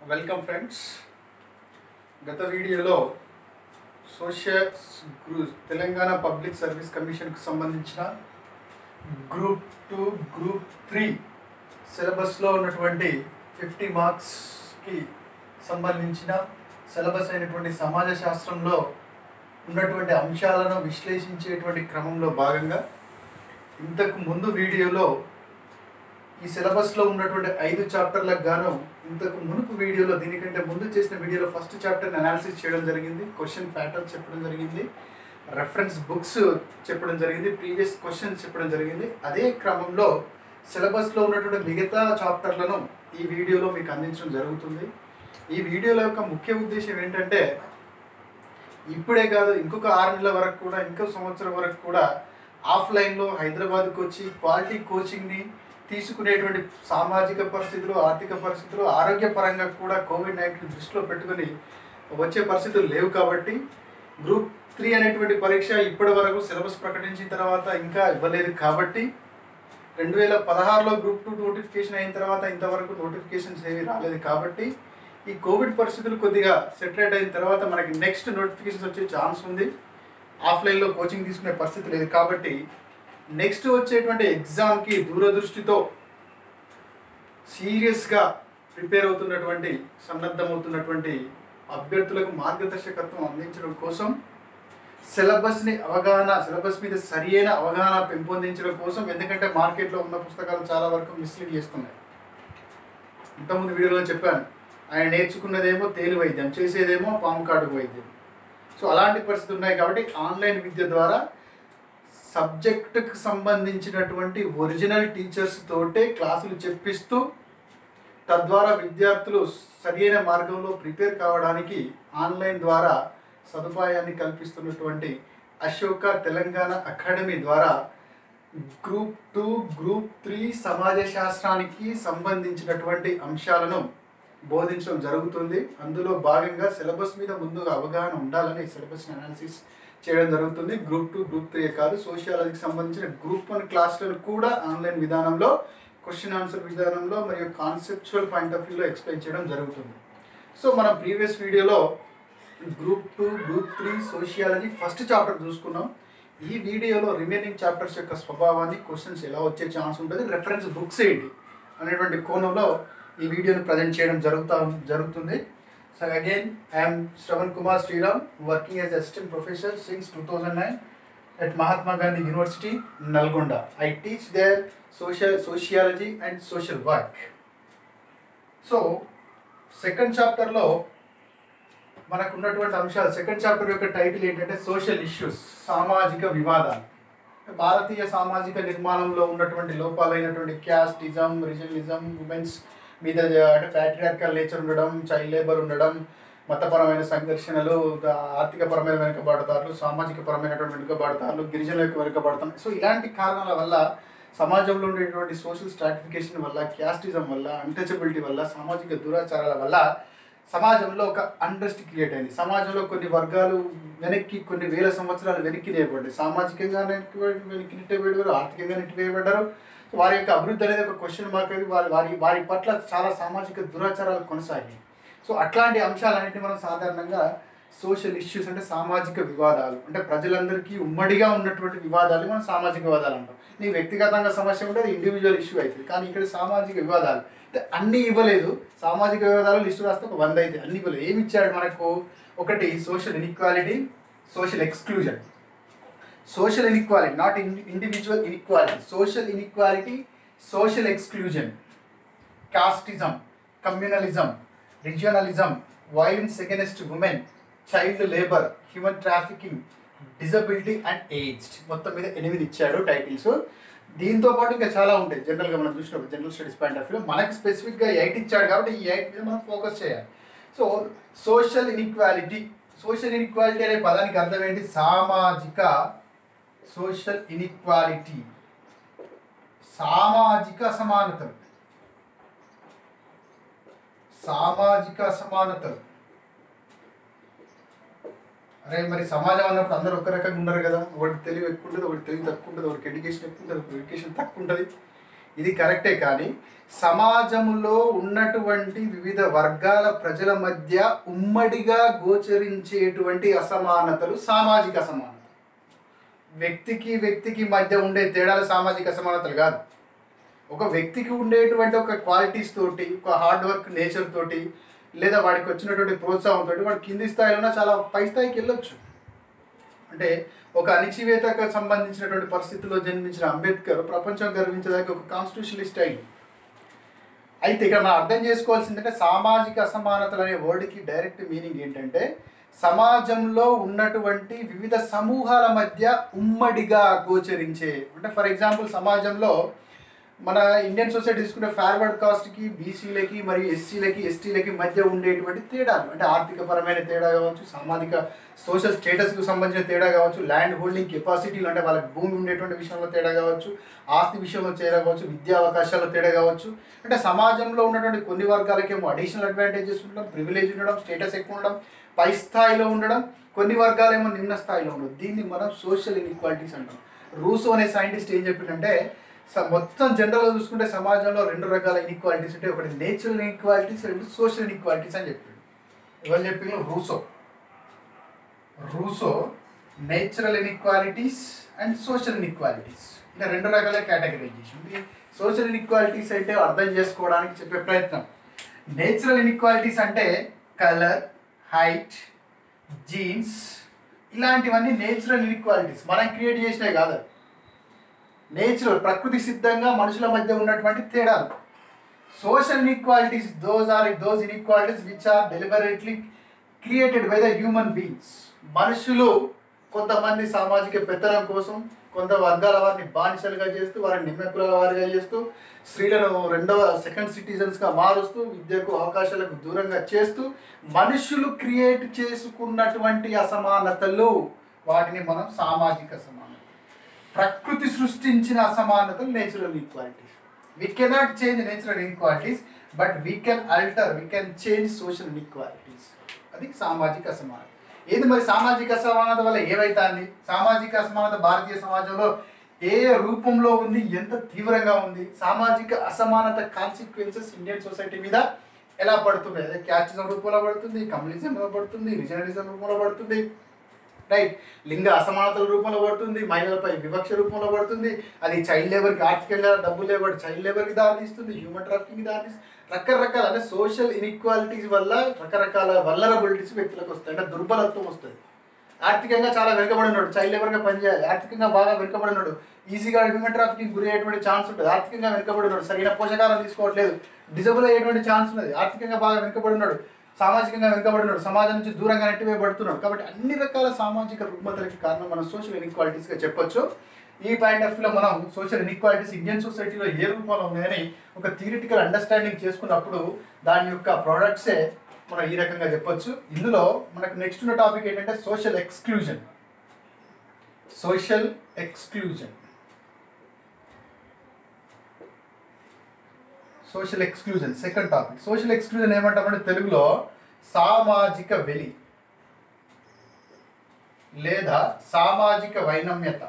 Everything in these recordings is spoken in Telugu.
Welcome friends. గత వీడియోలో సోషల్ తెలంగాణ పబ్లిక్ సర్వీస్ కమిషన్కి సంబంధించిన గ్రూప్ 2 గ్రూప్ 3 సిలబస్లో ఉన్నటువంటి 50 మార్క్స్కి సంబంధించిన సిలబస్ అయినటువంటి సమాజ శాస్త్రంలో ఉన్నటువంటి అంశాలను విశ్లేషించేటువంటి క్రమంలో భాగంగా ఇంతకు ముందు వీడియోలో ఈ సిలబస్లో ఉన్నటువంటి 5 చాప్టర్లకు గాను ఇంతకు మునుపు వీడియోలో దీనికంటే ముందు చేసిన వీడియోలో ఫస్ట్ చాప్టర్ని అనాలిసిస్ చేయడం జరిగింది, క్వశ్చన్ ప్యాటర్న్ చెప్పడం జరిగింది, రెఫరెన్స్ బుక్స్ చెప్పడం జరిగింది, ప్రీవియస్ క్వశ్చన్స్ చెప్పడం జరిగింది. అదే క్రమంలో సిలబస్లో ఉన్నటువంటి మిగతా చాప్టర్లను ఈ వీడియోలో మీకు అందించడం జరుగుతుంది. ఈ వీడియోలో యొక్క ముఖ్య ఉద్దేశం ఏంటంటే ఇప్పుడే కాదు ఇంకొక 6 నెలల వరకు కూడా ఇంకో సంవత్సరం వరకు కూడా ఆఫ్లైన్లో హైదరాబాద్కి వచ్చి క్వాలిటీ కోచింగ్ని తీసుకునేటువంటి సామాజిక పరిస్థితులు, ఆర్థిక పరిస్థితులు, ఆరోగ్యపరంగా కూడా కోవిడ్-19 దృష్టిలో పెట్టుకుని వచ్చే పరిస్థితులు లేవు. కాబట్టి గ్రూప్ 3 అనేటువంటి పరీక్ష ఇప్పటి వరకు సిలబస్ ప్రకటించిన తర్వాత ఇంకా ఇవ్వలేదు. కాబట్టి 2016లో గ్రూప్ 2 నోటిఫికేషన్ అయిన తర్వాత ఇంతవరకు నోటిఫికేషన్స్ ఏవి రాలేదు. కాబట్టి ఈ కోవిడ్ పరిస్థితులు కొద్దిగా సెటరేట్ అయిన తర్వాత మనకి నెక్స్ట్ నోటిఫికేషన్స్ వచ్చే ఛాన్స్ ఉంది. ఆఫ్లైన్లో కోచింగ్ తీసుకునే పరిస్థితి లేదు. కాబట్టి నెక్స్ట్ వచ్చేటువంటి ఎగ్జామ్కి దూరదృష్టితో సీరియస్గా ప్రిపేర్ అవుతున్నటువంటి సన్నద్ధమవుతున్నటువంటి అభ్యర్థులకు మార్గదర్శకత్వం అందించడం కోసం సిలబస్ మీద సరియైన అవగాహన పెంపొందించడం కోసం, ఎందుకంటే మార్కెట్లో ఉన్న పుస్తకాలు చాలా వరకు మిస్లీడ్ చేస్తున్నాయి. ఇంతకుముందు వీడియోలో చెప్పాను, ఆయన నేర్చుకున్నదేమో తేలి వైద్యం, చేసేదేమో పాము కాటుకు వైద్యం. సో అలాంటి పరిస్థితులు ఉన్నాయి. కాబట్టి ఆన్లైన్ విద్య ద్వారా సబ్జెక్టుకు సంబంధించినటువంటి ఒరిజినల్ టీచర్స్ తోటే క్లాసులు చెప్పిస్తూ తద్వారా విద్యార్థులు సరైన మార్గంలో ప్రిపేర్ కావడానికి ఆన్లైన్ ద్వారా సదుపాయాన్ని కల్పిస్తున్నటువంటి అశోక తెలంగాణ అకాడమీ ద్వారా గ్రూప్ 2 గ్రూప్ 3 సమాజ శాస్త్రానికి సంబంధించినటువంటి అంశాలను బోధించడం జరుగుతుంది. అందులో భాగంగా సిలబస్ మీద ముందుగా అవగాహన ఉండాలని సిలబస్ అనాలిసిస్ చేయడం జరుగుతుంది. గ్రూప్ 2 గ్రూప్ 3 కాదు, సోషియాలజీకి సంబంధించిన గ్రూప్ 1 క్లాసులను కూడా ఆన్లైన్ విధానంలో క్వశ్చన్ ఆన్సర్ విధానంలో మరియు కాన్సెప్చువల్ పాయింట్ ఆఫ్ వ్యూలో ఎక్స్ప్లెయిన్ చేయడం జరుగుతుంది. సో మనం ప్రీవియస్ వీడియోలో group 2 group 3 sociology first chapter చూసుకున్నాం. ఈ వీడియోలో రిమైనింగ్ చాప్టర్స్ యొక్క స్వభావాన్ని, క్వశ్చన్స్ ఎలా వచ్చే ఛాన్స్ ఉంటుంది, రెఫరెన్స్ బుక్స్ ఏంటి అనేటువంటి కోణంలో ఈ వీడియోని ప్రజెంట్ చేయడం జరుగుతుంది. So again, I am Shravan Kumar Sriram, working as assistant professor since 2009 at Mahatma Gandhi University, Nalgonda. I teach there sociology and social work. So, second chapter లో మనకు ఉన్నటువంటి అంశాలు, సెకండ్ చాప్టర్ యొక్క టైటిల్ ఏంటంటే సోషల్ ఇష్యూస్, సామాజిక వివాదాలు. భారతీయ సామాజిక నిర్మాణంలో ఉన్నటువంటి లోపాలైనటువంటి క్యాస్టిజం, రీజనలిజం, ఉమెన్స్ మీద అంటే ప్యాట్రియార్కల్ నేచర్ ఉండడం, చైల్డ్ లేబర్ ఉండడం, మతపరమైన సంఘర్షణలు, ఆర్థికపరమైన వెనుకబాటుదారులు, సామాజిక పరమైనటువంటి వెనుకబాటుదారులు, గిరిజనుల యొక్క వెనుకబాటుతారు. సో ఇలాంటి కారణాల వల్ల సమాజంలో ఉండేటువంటి సోషల్ స్ట్రాటిఫికేషన్ వల్ల, క్యాస్టిజం వల్ల, అన్టచబిలిటీ వల్ల, సామాజిక దురాచారాల వల్ల సమాజంలో ఒక అన్రెస్ట్ క్రియేట్ అయింది. సమాజంలో కొన్ని వర్గాలు కొన్ని వేల సంవత్సరాలు వెనక్కి నెట్టబడ్డాయి. సామాజికంగా వెనక్కి నెట్టబడ్డారు, ఆర్థికంగా నెట్టివేయబడ్డారు. వారి యొక్క అభివృద్ధి అనేది ఒక క్వశ్చన్ మార్క్ అయింది. వారి పట్ల చాలా సామాజిక దురాచారాలు కొనసాగాయి. సో అట్లాంటి అంశాలన్నింటినీ మనం సాధారణంగా సోషల్ ఇష్యూస్ అంటే సామాజిక వివాదాలు, అంటే ప్రజలందరికీ ఉమ్మడిగా ఉన్నటువంటి వివాదాలు మనం సామాజిక వివాదాలు అంటాం. నీ వ్యక్తిగతంగా సమస్య ఉంటే అది ఇండివిజువల్ ఇష్యూ అవుతుంది. కానీ ఇక్కడ సామాజిక వివాదాలు అంటే అన్నీ ఇవ్వలేదు. సామాజిక వివాదాలు లిస్టు రాస్తే ఒక 100 అయితే అన్ని ఇవ్వలేదు. ఏమి ఇచ్చాడు మనకు? ఒకటి social inequality, social exclusion. Social inequality, not individual inequality. Social inequality, social exclusion, casteism, communalism, regionalism, violence against women, child labor, human trafficking, disability and aged. మొత్తం మీద 8 ఇచ్చాడు టైటిల్స్. దీంతో పాటు ఇంకా చాలా ఉంటాయి. జనరల్గా మనం చూసినప్పుడు జనరల్ స్టడీస్ పాయింట్ ఆఫ్ వ్యూలో మనకి స్పెసిఫిక్గా 8 ఇచ్చాడు కాబట్టి ఈ 8 మీద మనం ఫోకస్ చేయాలి. సో సోషల్ ఇన్ఈక్వాలిటీ అనే పదానికి అర్థం ఏంటి? సోషల్ ఇన్ఈక్వాలిటీ, సామాజిక అసమానతలు. అరే మరి సమాజం అన్నప్పుడు అందరూ ఒక రకంగా ఉండరు కదా. ఒకటి తెలివి ఎక్కువ ఉంటుంది, ఒకటి తెలివి తక్కువ ఉంటుంది, ఒకటి ఎడ్యుకేషన్ ఎక్కువ ఉంటుంది, ఒకటి ఎడ్యుకేషన్ తక్కువ ఉంటుంది. ఇది కరెక్టే, కానీ సమాజంలో ఉన్నటువంటి వివిధ వర్గాల ప్రజల మధ్య ఉమ్మడిగా గోచరించేటువంటి అసమానతలు సామాజిక అసమానత. వ్యక్తికి వ్యక్తికి మధ్య ఉండే తేడాలు సామాజిక అసమానతలు కాదు. ఒక వ్యక్తికి ఉండేటువంటి ఒక క్వాలిటీస్ తోటి, ఒక హార్డ్ వర్క్ నేచర్ తోటి, లేదా వాడికి వచ్చినటువంటి ప్రోత్సాహంతో వాడు కింది స్థాయిలో చాలా పై స్థాయికి వెళ్ళొచ్చు. అంటే ఒక అణిచివేతకు సంబంధించినటువంటి పరిస్థితుల్లో జన్మించిన అంబేద్కర్ ప్రపంచం గర్వించడానికి ఒక కాన్స్టిట్యూషనలిస్ట్ అయింది. అయితే ఇక్కడ మనం అర్థం చేసుకోవాల్సిందంటే సామాజిక అసమానతలు అనే వర్డ్కి డైరెక్ట్ మీనింగ్ ఏంటంటే సమాజంలో ఉన్నటువంటి వివిధ సమూహాల మధ్య ఉమ్మడిగా గోచరించే. అంటే ఫర్ ఎగ్జాంపుల్ సమాజంలో మన ఇండియన్ సొసైటీ తీసుకునే ఫార్వర్డ్ కాస్ట్కి, బీసీలకి మరియు ఎస్సీలకి, ఎస్టీలకి మధ్య ఉండేటువంటి తేడాలు, అంటే ఆర్థికపరమైన తేడా కావచ్చు, సామాజిక సోషల్ స్టేటస్కి సంబంధించిన తేడా కావచ్చు, ల్యాండ్ హోల్డింగ్ కెపాసిటీలు అంటే వాళ్ళకి భూమి ఉండేటువంటి విషయంలో తేడా కావచ్చు, ఆస్తి విషయంలో తేడా కావచ్చు, విద్యా అవకాశాల్లో తేడా కావచ్చు. అంటే సమాజంలో ఉన్నటువంటి కొన్ని వర్గాలకేమో అడిషనల్ అడ్వాంటేజెస్ ఉండడం, ప్రివిలేజ్ ఉండడం, స్టేటస్ ఎక్కువ ఉండడం, పై స్థాయిలో ఉండడం, కొన్ని వర్గాలేమో నిమ్న స్థాయిలో ఉండడం. దీన్ని మనం సోషల్ ఇన్ఈక్వాలిటీస్ అంటాం. రూసో అనే సైంటిస్ట్ ఏం చెప్పిందంటే మొత్తం జనరల్గా చూసుకుంటే సమాజంలో రెండు రకాల ఇన్ఈక్వాలిటీస్ ఉంటాయి. ఒకటి నేచురల్ ఇన్ఈక్వాలిటీస్, రెండు సోషల్ ఇన్ఈక్వాలిటీస్ అని చెప్పిండు. ఎవరు చెప్పిండు? Rousseau natural inequalities and social inequalities ఇలా రెండు రకాల కేటగిరైజ్ చేసింది. సోషల్ ఇన్ఈక్వాలిటీస్ అంటే అర్థం చేసుకోవడానికి చెప్పే ప్రయత్నం. నేచురల్ ఇన్ఈక్వాలిటీస్ అంటే కలర్, హైట్, జీన్స్ ఇలాంటివన్నీ నేచురల్ ఇన్ఈక్వాలిటీస్, మనం క్రియేట్ చేసినవి కాదు. నేచురల్, ప్రకృతి సిద్ధంగా మనుషుల మధ్య ఉన్నటువంటి తేడాలు. Social inequalities those inequalities which are deliberately created by the human beings. మనుషులు కొంతమంది సామాజిక పెత్తనం కోసం కొంత వర్గాల వారిని బానిసలుగా చేస్తూ, వారిని నిమ్నకులాల వారిగా చేస్తూ, స్త్రీలను సెకండ్ సిటిజన్స్గా మారుస్తూ, విద్యకు అవకాశాలకు దూరంగా చేస్తూ మనుషులు క్రియేట్ చేసుకున్నటువంటి అసమానతలు, వాటిని మనం సామాజిక అసమానత. ప్రకృతి సృష్టించిన అసమానతలు natural equalities. We cannot change natural equalities, but we can alter, we can change social equalities. అది సామాజిక అసమానత. ఏది మరి సామాజిక అసమానత వల్ల ఏమైతుంది? సామాజిక అసమానత భారతీయ సమాజంలో ఏ రూపంలో ఉంది, ఎంత తీవ్రంగా ఉంది? సామాజిక అసమానత కాన్సిక్వెన్సెస్ ఇండియన్ సొసైటీ మీద ఎలా పడుతున్నాయి? అదే క్యాస్టిజం రూపంలో పడుతుంది, కమ్యూనిజంలో పడుతుంది, రీజనలిజం రూపంలో పడుతుంది, రైట్, లింగ అసమానతల రూపంలో పడుతుంది, మహిళలపై వివక్ష రూపంలో పడుతుంది, అది చైల్డ్ లేబర్కి, ఆర్థికంగా డబ్బులు లేబడి చైల్డ్ లేబర్కి దారితీస్తుంది, హ్యూమన్ ట్రాఫికింగ్ దారితీస్తుంది. రకరకాల అంటే సోషల్ ఇన్ఈక్వాలిటీస్ వల్ల రకరకాల వల్నరబిలిటీస్ వ్యక్తులకు వస్తాయి. అంటే దుర్బలత్వం వస్తుంది. ఆర్థికంగా చాలా వెనుకబడి ఉన్నాడు, చైల్డ్ లేబర్గా పనిచేయాలి, ఆర్థికంగా బాగా వెనుకబడి ఉన్నాడు, ఈజీగా హ్యూమన్ ట్రాఫికింగ్ గురి అయ్యేటువంటి ఛాన్స్ ఉంటుంది. ఆర్థికంగా వెనుకబడి ఉన్నాడు, సరైన పోషకాలను తీసుకోవట్లేదు, డిజబుల్ అయ్యేటువంటి ఛాన్స్ ఉన్నది. ఆర్థికంగా బాగా వెనుకబడి ఉన్నాడు, సామాజికంగా వెనుకబడినాడు, సమాజం నుంచి దూరంగా నెట్టివేయబడుతున్నాడు. కాబట్టి అన్ని రకాల సామాజిక రుగ్మతలకి కారణం మనం సోషల్ ఇన్ఈక్వాలిటీస్గా చెప్పొచ్చు. ఈ పాయింట్ ఆఫ్ వ్యూలో మనం సోషల్ ఇన్ఈక్వాలిటీస్ ఇండియన్ సొసైటీలో ఏ రూపంలో ఉన్నాయని ఒక థియరిటికల్ అండర్స్టాండింగ్ చేసుకున్నప్పుడు దాని యొక్క ప్రోడక్ట్సే మనం ఈ రకంగా చెప్పొచ్చు. ఇందులో మనకు నెక్స్ట్ ఉన్న టాపిక్ ఏంటంటే social exclusion. Social exclusion social exclusion second topic. Social exclusion ఏమంటామంటే తెలుగులో సామాజిక వెలి లేదా సామాజిక వైనమ్యత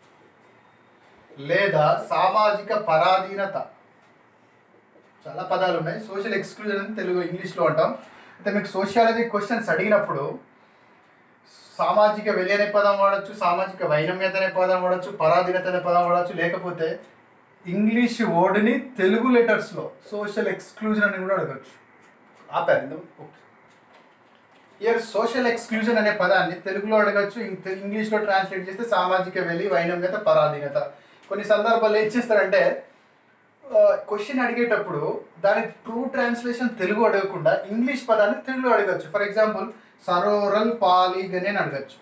లేదా సామాజిక పరాధీనత, చాలా పదాలు ఉన్నాయి. సోషల్ ఎక్స్క్లూజన్ అని తెలుగు ఇంగ్లీష్లో అంటాం. అయితే మీకు సోషియాలజీ క్వశ్చన్స్ అడిగినప్పుడు సామాజిక వెలి అనే పదం వాడచ్చు, సామాజిక వైనమ్యత అనే పదం వాడచ్చు, పరాధీనత అనే పదం వాడచ్చు, లేకపోతే ఇంగ్లీష్ వర్డ్ని తెలుగు లెటర్స్లో సోషల్ ఎక్స్క్లూజన్ అని కూడా అడగచ్చు. ఆపారు. ఓకే, ఇయర్ సోషల్ ఎక్స్క్లూజన్ అనే పదాన్ని తెలుగులో అడగచ్చు, ఇంగ్లీష్లో ట్రాన్స్లేట్ చేస్తే సామాజిక వెలి, వైనమ్యత, పరాధీనత. కొన్ని సందర్భాల్లో ఏం చేస్తారంటే క్వశ్చన్ అడిగేటప్పుడు దాని ట్రూ ట్రాన్స్లేషన్ తెలుగు అడగకుండా ఇంగ్లీష్ పదాన్ని తెలుగులో అడగచ్చు. ఫర్ ఎగ్జాంపుల్ సరోరల్ పాలిగని అని అడగచ్చు,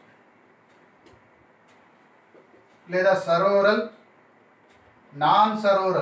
లేదా సరోరల్ నాన్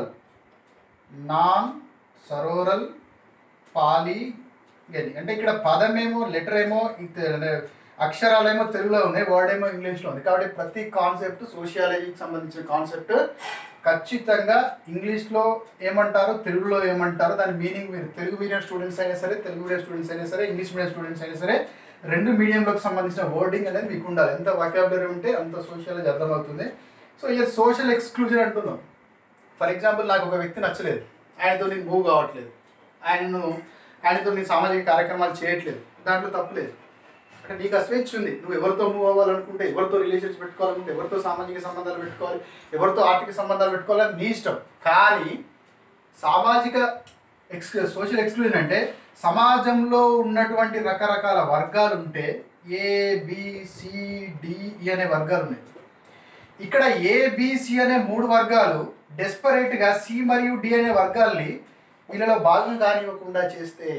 సరోరల్ పాలిగని. అంటే ఇక్కడ పదమేమో లెటర్ ఏమో అక్షరాలేమో తెలుగులో ఉన్నాయి, వర్డ్ ఏమో ఇంగ్లీష్లో ఉంది. కాబట్టి ప్రతి కాన్సెప్ట్ సోషియాలజీకి సంబంధించిన కాన్సెప్ట్ ఖచ్చితంగా ఇంగ్లీష్లో ఏమంటారు, తెలుగులో ఏమంటారు, దాని మీనింగ్ మీరు తెలుగు మీడియం స్టూడెంట్స్ అయినా సరే, తెలుగు మీడియం స్టూడెంట్స్ అయినా సరే, ఇంగ్లీష్ మీడియం స్టూడెంట్స్ అయినా సరే, రెండు మీడియంలోకి సంబంధించిన వర్డింగ్ అనేది మీకు ఉండాలి. ఎంత వొకాబులరీ ఉంటే అంత సోషియాలజీ అర్థమవుతుంది. సో ఇక సోషల్ ఎక్స్క్లూజన్ అంటున్నాం. ఫర్ ఎగ్జాంపుల్ నాకు ఒక వ్యక్తి నచ్చలేదు, ఆయనతో నేను మూవ్ కావట్లేదు, ఆయనతో నేను సామాజిక కార్యక్రమాలు చేయట్లేదు, దాంట్లో తప్పులేదు. అంటే నీకు ఆ స్వేచ్ఛ ఉంది, నువ్వు ఎవరితో మూవ్ అవ్వాలనుకుంటే, ఎవరితో రిలేషన్స్ పెట్టుకోవాలనుకుంటే, ఎవరితో సామాజిక సంబంధాలు పెట్టుకోవాలి, ఎవరితో ఆర్థిక సంబంధాలు పెట్టుకోవాలని నీ ఇష్టం. కానీ సామాజిక సోషల్ ఎక్స్క్లూజన్ అంటే సమాజంలో ఉన్నటువంటి రకరకాల వర్గాలు ఉంటే ABCDE అనే వర్గాలు ఉన్నాయి. ఇక్కడ ABC అనే 3 వర్గాలు డెస్పరేట్గా C మరియు D అనే వర్గాల్ని వీళ్ళలో భాగం కానివ్వకుండా చేస్తే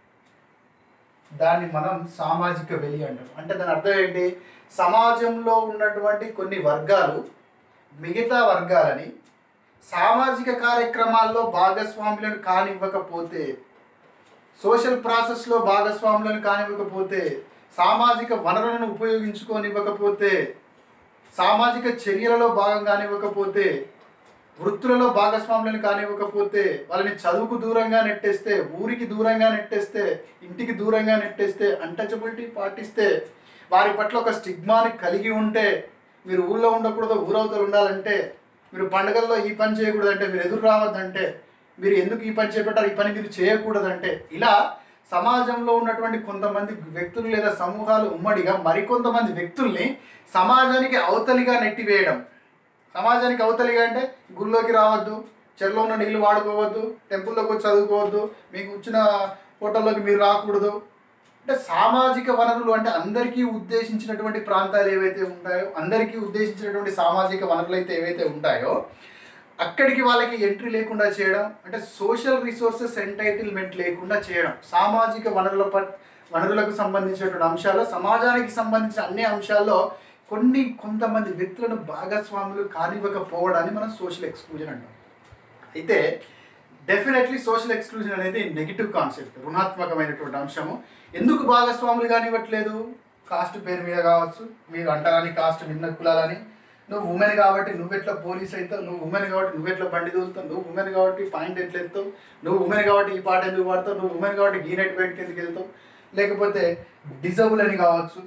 దాన్ని మనం సామాజిక వెలి అంటాం. అంటే దాని అర్థం ఏంటి? సమాజంలో ఉన్నటువంటి కొన్ని వర్గాలు మిగతా వర్గాలని సామాజిక కార్యక్రమాల్లో భాగస్వాములను కానివ్వకపోతే, సోషల్ ప్రాసెస్లో భాగస్వాములను కానివ్వకపోతే, సామాజిక వనరులను ఉపయోగించుకోనివ్వకపోతే, సామాజిక చర్యలలో భాగం కానివ్వకపోతే, వృత్తులలో భాగస్వాములను కానివ్వకపోతే, వాళ్ళని చదువుకు దూరంగా నెట్టేస్తే, ఊరికి దూరంగా నెట్టేస్తే, ఇంటికి దూరంగా నెట్టేస్తే, అన్టచబిలిటీ పాటిస్తే, వారి పట్ల ఒక స్టిగ్మాని కలిగి ఉంటే, మీరు ఊళ్ళో ఉండకూడదు, ఊరవతలు ఉండాలంటే, మీరు పండుగల్లో ఈ పని చేయకూడదంటే, మీరు ఎదురు రావద్దంటే, మీరు ఎందుకు ఈ పని చేపట్టారు, ఈ పని మీరు చేయకూడదంటే, ఇలా సమాజంలో ఉన్నటువంటి కొంతమంది వ్యక్తులు లేదా సమూహాలు ఉమ్మడిగా మరికొంతమంది వ్యక్తుల్ని సమాజానికి అవతలిగా నెట్టివేయడం. సమాజానికి అవతలిగా అంటే గుళ్ళోకి రావద్దు, చెరువులో ఉన్న నీళ్ళు వాడుకోవద్దు, టెంపుల్లోకి వచ్చి చదువుకోవద్దు, మీకు వచ్చిన హోటల్లోకి మీరు రాకూడదు. అంటే సామాజిక వనరులు అంటే అందరికీ ఉద్దేశించినటువంటి ప్రాంతాలు ఏవైతే ఉంటాయో, అందరికీ ఉద్దేశించినటువంటి సామాజిక వనరులు అయితే ఏవైతే ఉంటాయో అక్కడికి వాళ్ళకి ఎంట్రీ లేకుండా చేయడం, అంటే సోషల్ రిసోర్సెస్ ఎంటైటిల్మెంట్ లేకుండా చేయడం. సామాజిక వనరులకు సంబంధించినటువంటి అంశాల్లో, సమాజానికి సంబంధించిన అన్ని అంశాల్లో కొంతమంది వ్యక్తులను భాగస్వాములు కానివ్వకపోవడాన్ని మనం సోషల్ ఎక్స్క్లూజన్ అంటాం. అయితే డెఫినెట్లీ సోషల్ ఎక్స్క్లూజన్ అనేది నెగిటివ్ కాన్సెప్ట్, రుణాత్మకమైనటువంటి అంశము. ఎందుకు భాగస్వాములు కానివ్వట్లేదు? కాస్ట్ పేరు మీద కావచ్చు, మీరు అంటారని కాస్ట్ నిన్న కులాలని, నువ్వు ఉమెన్ కాబట్టి నువ్వెట్లా పోలీస్ అవుతావు, నువ్వు ఉమెన్ కాబట్టి నువ్వెట్లా బండి దూలుతావు, నువ్వు ఉమెన్ కాబట్టి పాయింట్ ఎట్లా ఎత్తావు, నువ్వు ఉమెన్ కాబట్టి ఈ పాట ఎందుకు పాడతావు, నువ్వు ఉమెన్ కాబట్టి గీనెట్ బయటకి ఎందుకు వెళ్తావు, లేకపోతే డిజబుల్ అని కావచ్చు,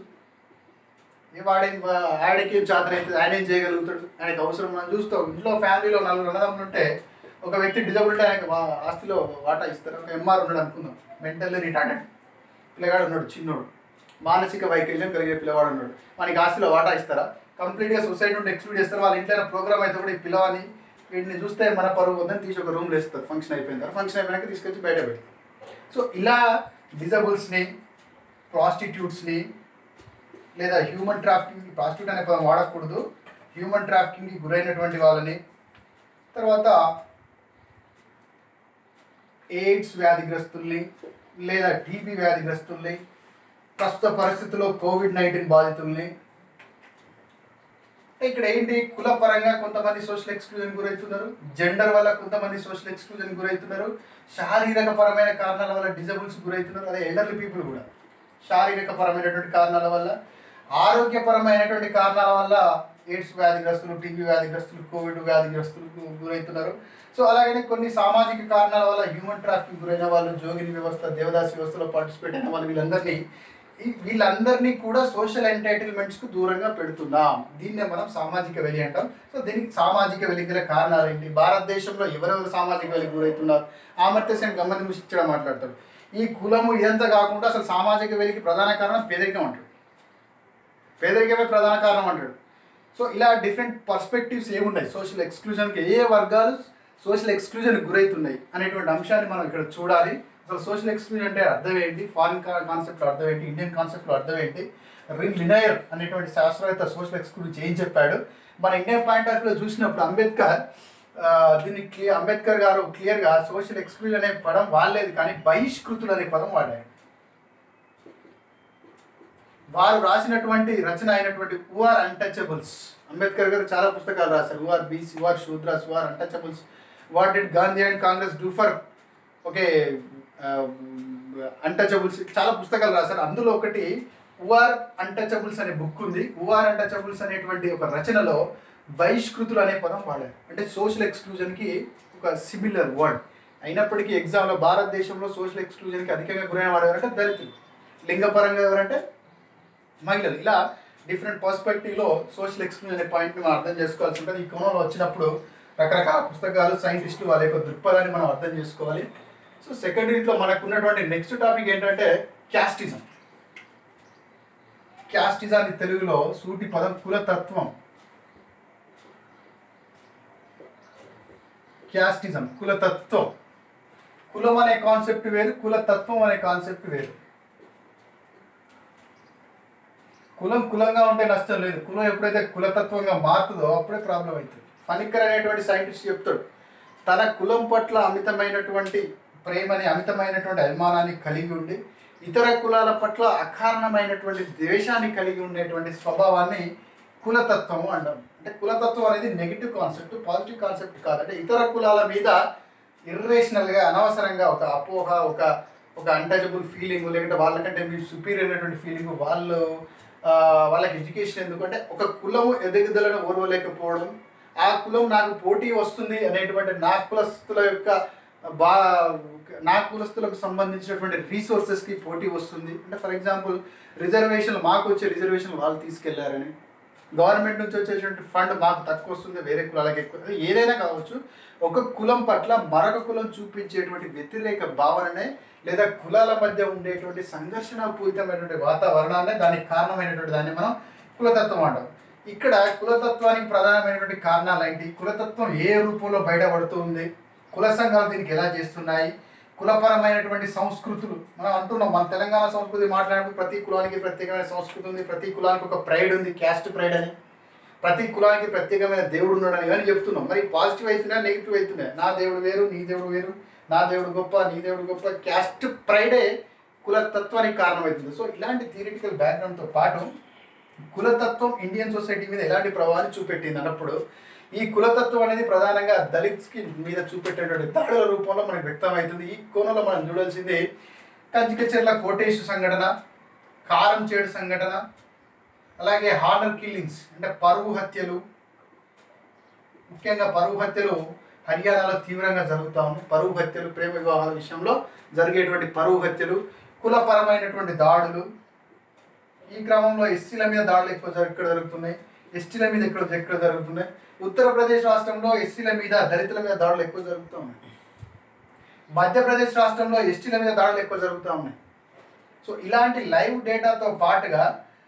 ఆడికి ఏం చేతన అవుతుంది, ఆయన ఏం చేయగలుగుతాడు, ఆయనకు అవసరం. మనం చూస్తాం ఇంట్లో ఫ్యామిలీలో 4 అన్నదమ్ములు ఉంటే ఒక వ్యక్తి డిజబుల్టీ ఆయనకు ఆస్తిలో వాటా ఇస్తారు. ఒక MR ఉన్నాడు అనుకుందాం, మెంటల్లీ రిటార్డెడ్ పిల్లగాడు ఉన్నాడు, చిన్నోడు, మానసిక వైకల్యం కలిగే పిల్లవాడు ఉన్నాడు, మనకి ఆస్తిలో వాటా ఇస్తారా? కంప్లీట్గా సొసైటీ నుండి ఎక్స్క్లూడ్ చేస్తారు. వాళ్ళ ఇంట్లో ప్రోగ్రామ్ అయితే కూడా ఈ పిల్లవాని వీటిని చూస్తే మన పరువు ఉందని తీసి ఒక రూమ్లో వేస్తారు. ఫంక్షన్ అయిపోయిన తర్వాత, ఫంక్షన్ అయిపోయినాక తీసుకొచ్చి బయట పెడతారు. సో ఇలా డిజబుల్స్ని, ప్రాస్టిట్యూట్స్ని, లేదా హ్యూమన్ ట్రాఫికింగ్, ప్రాస్టిట్యూట్ అనే పదం వాడకూడదు, హ్యూమన్ ట్రాఫికింగ్కి గురైనటువంటి వాళ్ళని, తర్వాత ఎయిడ్స్ వ్యాధిగ్రస్తుల్ని లేదా టీబీ వ్యాధిగ్రస్తుల్ని, ప్రస్తుత పరిస్థితుల్లో COVID-19 బాధితుల్ని. ఇక్కడ ఏంటి? కులపరంగా కొంతమంది సోషల్ ఎక్స్క్లూజన్ గురవుతున్నారు, జెండర్ వల్ల కొంతమంది సోషల్ ఎక్స్క్లూజన్ గురవుతున్నారు, శారీరక పరమైన కారణాల వల్ల డిజబుల్స్ గురవుతున్నారు. అదే ఎల్డర్లీ పీపుల్ కూడా శారీరక పరమైనటువంటి కారణాల వల్ల, ఆరోగ్యపరమైనటువంటి కారణాల వల్ల ఎయిడ్స్ వ్యాధిగ్రస్తులు, టీబీ వ్యాధిగ్రస్తులు, కోవిడ్ వ్యాధిగ్రస్తులకు గురవుతున్నారు. సో అలాగనే కొన్ని సామాజిక కారణాల వల్ల హ్యూమన్ ట్రాఫికింగ్ గురైన వాళ్ళు, జోగిని వ్యవస్థ, దేవదాసి వ్యవస్థలో పార్టిసిపేట్ అయిన వాళ్ళు, వీళ్ళందరినీ కూడా సోషల్ ఎంటైటిల్మెంట్స్కు దూరంగా పెడుతున్నాం. దీన్నే మనం సామాజిక వెలి అంటాం. సో దీనికి సామాజిక వెలికి గల కారణాలు ఏంటి? భారతదేశంలో ఎవరెవరు సామాజిక వెలికి గురవుతున్నారు? అమర్త్య సేన్ గమ్మని ముసిచ్చడం మాట్లాడతాడు. ఈ కులము ఇదంతా కాకుండా అసలు సామాజిక వెలికి ప్రధాన కారణం పేదరికం అంటాడు. పేదరికమే ప్రధాన కారణం అంటాడు. సో ఇలా డిఫరెంట్ పర్స్పెక్టివ్స్ ఏమున్నాయి సోషల్ ఎక్స్క్లూజన్కి, ఏ వర్గాలు సోషల్ ఎక్స్క్లూజన్కి గురవుతున్నాయి అనేటువంటి అంశాన్ని మనం ఇక్కడ చూడాలి. అసలు సోషల్ ఎక్స్క్లూజన్ అంటే అర్థం ఏంటి, ఫారిన్ కాన్సెప్ట్లో అర్థం ఏంటి, ఇండియన్ కాన్సెప్ట్లో అర్థం ఏంటి, లినయర్ అనేటువంటి శాస్త్రవేత్త సోషల్ ఎక్స్క్లూజన్ ఏం చెప్పాడు. మన ఇండియన్ పాయింట్ ఆఫ్ వ్యూలో చూసినప్పుడు అంబేద్కర్ గారు క్లియర్గా సోషల్ ఎక్స్క్లూజన్ అనే పదం వాడలేదు, కానీ బహిష్కృతులు అనే పదం వాడారు. వారు రాసినటువంటి రచన అయినటువంటి హూ ఆర్ అన్టచబుల్స్, అంబేద్కర్ గారు చాలా పుస్తకాలు రాశారు. Who are BC, who are Shudras, who are untouchables, what did Gandhi and Congress do for untouchables, చాలా పుస్తకాలు రాశారు. అందులో ఒకటి హూ ఆర్ అన్టచబుల్స్ అనే బుక్ ఉంది. హూ ఆర్ అన్టచబుల్స్ అనేటువంటి ఒక రచనలో బహిష్కృతులు అనే పదం వాడారు. అంటే సోషల్ ఎక్స్క్లూజన్కి ఒక సిమిలర్ వర్డ్ అయినప్పటికీ ఎగ్జామ్లో భారతదేశంలో సోషల్ ఎక్స్క్లూజన్కి అధికంగా గురైన వాడు ఎవరంటే దళితులు, లింగపరంగా ఎవరంటే మహిళలు. ఇలా డిఫరెంట్ పర్స్పెక్టివ్లో సోషల్ ఎక్స్క్లూజన్ అనే పాయింట్ని మనం అర్థం చేసుకోవాల్సి ఉంటుంది. ఈ కోణంలో వచ్చినప్పుడు రకరకాల పుస్తకాలు, సైంటిస్టులు వాళ్ళ యొక్క దృక్పథాన్ని మనం అర్థం చేసుకోవాలి. సో సెకండ్ యూనిట్లో మనకు ఉన్నటువంటి నెక్స్ట్ టాపిక్ ఏంటంటే క్యాస్టిజం. క్యాస్టిజాన్ని తెలుగులో సూటి పదం కులతత్వం. క్యాస్టిజం కులతత్వం. కులం అనే కాన్సెప్ట్ వేరు, కులతత్వం అనే కాన్సెప్ట్ వేరు. కులం కులంగా ఉంటే నష్టం లేదు, కులం ఎప్పుడైతే కులతత్వంగా మారుతుందో అప్పుడే ప్రాబ్లం అవుతుంది. ఫణిక్కర్ అనేటువంటి సైంటిస్ట్ చెప్తాడు, తన కులం పట్ల అమితమైనటువంటి ప్రేమని, అమితమైనటువంటి అభిమానాన్ని కలిగి ఉండి ఇతర కులాల పట్ల అకారణమైనటువంటి ద్వేషాన్ని కలిగి ఉండేటువంటి స్వభావాన్ని కులతత్వము అంటాం. అంటే కులతత్వం అనేది నెగిటివ్ కాన్సెప్ట్, పాజిటివ్ కాన్సెప్ట్ కాదు. అంటే ఇతర కులాల మీద ఇర్రేషనల్గా, అనవసరంగా ఒక అపోహ, ఒక అన్టచబుల్ ఫీలింగ్, లేకుంటే వాళ్ళకంటే మీరు సుపీరియర్ అయినటువంటి ఫీలింగ్, వాళ్ళకి ఎడ్యుకేషన్ ఎందుకంటే ఒక కులము ఎదుగుదలను ఓర్వలేకపోవడం, ఆ కులం నాకు పోటీ వస్తుంది అనేటువంటి నా కులస్తులకు సంబంధించినటువంటి రీసోర్సెస్కి పోటీ వస్తుంది. అంటే ఫర్ ఎగ్జాంపుల్ రిజర్వేషన్లు, మాకు వచ్చే రిజర్వేషన్లు వాళ్ళు తీసుకెళ్లారని, గవర్నమెంట్ నుంచి వచ్చేటువంటి ఫండ్ మాకు తక్కువ వస్తుంది, వేరే కులాలకు ఎక్కువ, ఏదైనా కావచ్చు. ఒక కులం పట్ల మరొక కులం చూపించేటువంటి వ్యతిరేక భావననే, లేదా కులాల మధ్య ఉండేటువంటి సంఘర్షణపూరితమైనటువంటి వాతావరణాన్ని, దానికి కారణమైనటువంటి దాన్ని మనం కులతత్వం అంటాం. ఇక్కడ కులతత్వానికి ప్రధానమైనటువంటి కారణాలు ఏంటి, కులతత్వం ఏ రూపంలో బయటపడుతూ ఉంది, కుల సంఘాలు దీనికి ఎలా చేస్తున్నాయి, కులపరమైనటువంటి సంస్కృతులు మనం అంటున్నాం. మన తెలంగాణ సంస్కృతి మాట్లాడినప్పుడు ప్రతి కులానికి ప్రత్యేకమైన సంస్కృతి ఉంది, ప్రతి కులానికి ఒక ప్రైడ్ ఉంది, క్యాస్ట్ ప్రైడ్ అని, ప్రతి కులానికి ప్రత్యేకమైన దేవుడు ఉన్నాడని కానీ చెప్తున్నాం. మరి పాజిటివ్ అవుతున్నాయి, నెగిటివ్ అవుతున్నాయి. నా దేవుడు వేరు, నీ దేవుడు వేరు, నా దేవుడు గొప్ప, నీ దేవుడు గొప్ప, క్యాస్ట్ ప్రైడే కులతత్వానికి కారణమవుతుంది. సో ఇలాంటి థియరిటికల్ బ్యాక్గ్రౌండ్తో పాటు కులతత్వం ఇండియన్ సొసైటీ మీద ఎలాంటి ప్రభావాన్ని చూపెట్టింది అన్నప్పుడు, ఈ కులతత్వం అనేది ప్రధానంగా దళిత్స్కి మీద చూపెట్టేటువంటి దాడుల రూపంలో మనకు వ్యక్తమవుతుంది. ఈ కోణంలో మనం చూడాల్సింది కంచికచెర్ల కోటేశ్వర సంఘటన, కారంచేడు సంఘటన, అలాగే హానర్ కిల్లింగ్స్ అంటే పరువు హత్యలు. ముఖ్యంగా పరువు హత్యలు హర్యానాలో తీవ్రంగా జరుగుతూ ఉన్నాయి. పరువు హత్యలు, ప్రేమ వివాహాల విషయంలో జరిగేటువంటి పరువు హత్యలు, కులపరమైనటువంటి దాడులు. ఈ క్రమంలో ఎస్సీల మీద దాడులు ఎక్కడ జరుగుతున్నాయి, ఎస్టీల మీద ఎక్కడ జరుగుతున్నాయి. ఉత్తరప్రదేశ్ రాష్ట్రంలో ఎస్సీల మీద, దళితుల మీద దాడులు ఎక్కువ జరుగుతూ ఉన్నాయి. మధ్యప్రదేశ్ రాష్ట్రంలో ఎస్టీల మీద దాడులు ఎక్కువ జరుగుతూ ఉన్నాయి. సో ఇలాంటి లైవ్ డేటాతో పాటుగా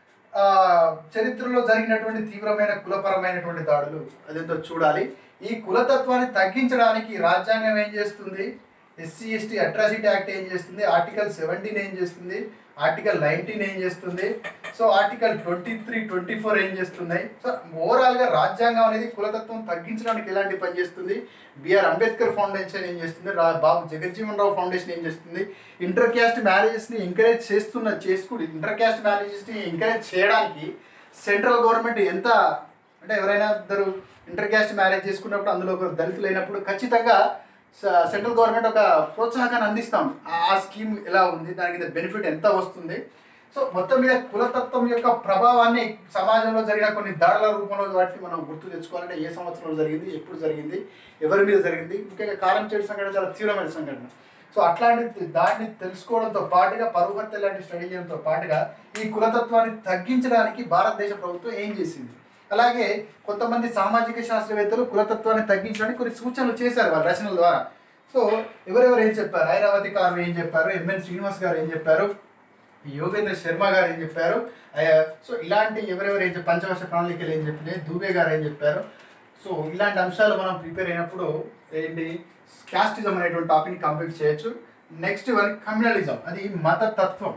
చరిత్రలో జరిగినటువంటి తీవ్రమైన కులపరమైనటువంటి దాడులు అదేంటో చూడాలి. ఈ కులతత్వాన్ని తగ్గించడానికి రాజ్యాంగం ఏం చేస్తుంది, ఎస్సీ ఎస్టీ అట్రాసిటీ యాక్ట్ ఏం చేస్తుంది, ఆర్టికల్ 17 ఏం చేస్తుంది, ఆర్టికల్ 19 ఏం చేస్తుంది, సో ఆర్టికల్ 23, 24 ఏం చేస్తున్నాయి. సో ఓవరాల్గా రాజ్యాంగం అనేది కులతత్వం తగ్గించడానికి ఎలాంటి పని చేస్తుంది, బిఆర్ అంబేద్కర్ ఫౌండేషన్ ఏం చేస్తుంది, బాబు జగజ్జీవన్ రావు ఫౌండేషన్ ఏం చేస్తుంది, ఇంటర్ క్యాస్ట్ మ్యారేజెస్ని ఎంకరేజ్ చేసుకుని ఇంటర్ క్యాస్ట్ మ్యారేజెస్ని ఎంకరేజ్ చేయడానికి సెంట్రల్ గవర్నమెంట్ ఎంత, అంటే ఎవరైనా ఇద్దరు ఇంటర్ క్యాస్ట్ మ్యారేజ్ చేసుకున్నప్పుడు అందులో ఒక దళితులు అయినప్పుడు ఖచ్చితంగా సెంట్రల్ గవర్నమెంట్ ఒక ప్రోత్సాహకాన్ని అందిస్తాం. ఆ స్కీమ్ ఎలా ఉంది, దానికి బెనిఫిట్ ఎంత వస్తుంది. సో మొత్తం మీద కులతత్వం యొక్క ప్రభావాన్ని సమాజంలో జరిగిన కొన్ని దాడుల రూపంలో వాటిని మనం గుర్తు తెచ్చుకోవాలంటే ఏ సంవత్సరంలో జరిగింది, ఎప్పుడు జరిగింది, ఎవరి మీద జరిగింది. ముఖ్యంగా కారంచేడు సంఘటన చాలా తీవ్రమైన సంఘటన. సో అట్లాంటి దాన్ని తెలుసుకోవడంతో పాటుగా, పరువు హత్య లాంటి స్టడీ చేయడంతో పాటుగా ఈ కులతత్వాన్ని తగ్గించడానికి భారతదేశ ప్రభుత్వం ఏం చేసింది. అలాగే కొంతమంది సామాజిక శాస్త్రవేత్తలు కులతత్వాన్ని తగ్గించడానికి కొన్ని సూచనలు చేశారు వాళ్ళ రచనల ద్వారా. సో ఎవరెవరు ఏం చెప్పారు, ఐరావతి కార్వి ఏం చెప్పారు, ఎంఎన్ శ్రీనివాస్ గారు ఏం చెప్పారు, యోగేంద్ర శర్మ గారు ఏం చెప్పారు, సో ఇలాంటి ఎవరెవరు ఏం చెప్పారు, పంచవర్ష ప్రణాళికలు ఏం చెప్పినాయి, దూబే గారు ఏం చెప్పారు. సో ఇలాంటి అంశాలు మనం ప్రిపేర్ అయినప్పుడు ఏంటి, క్యాస్టిజం అనేటువంటి టాపిక్ని కంప్లీట్ చేయొచ్చు. నెక్స్ట్ వన్ కమ్యూనలిజం, అది మతతత్వం.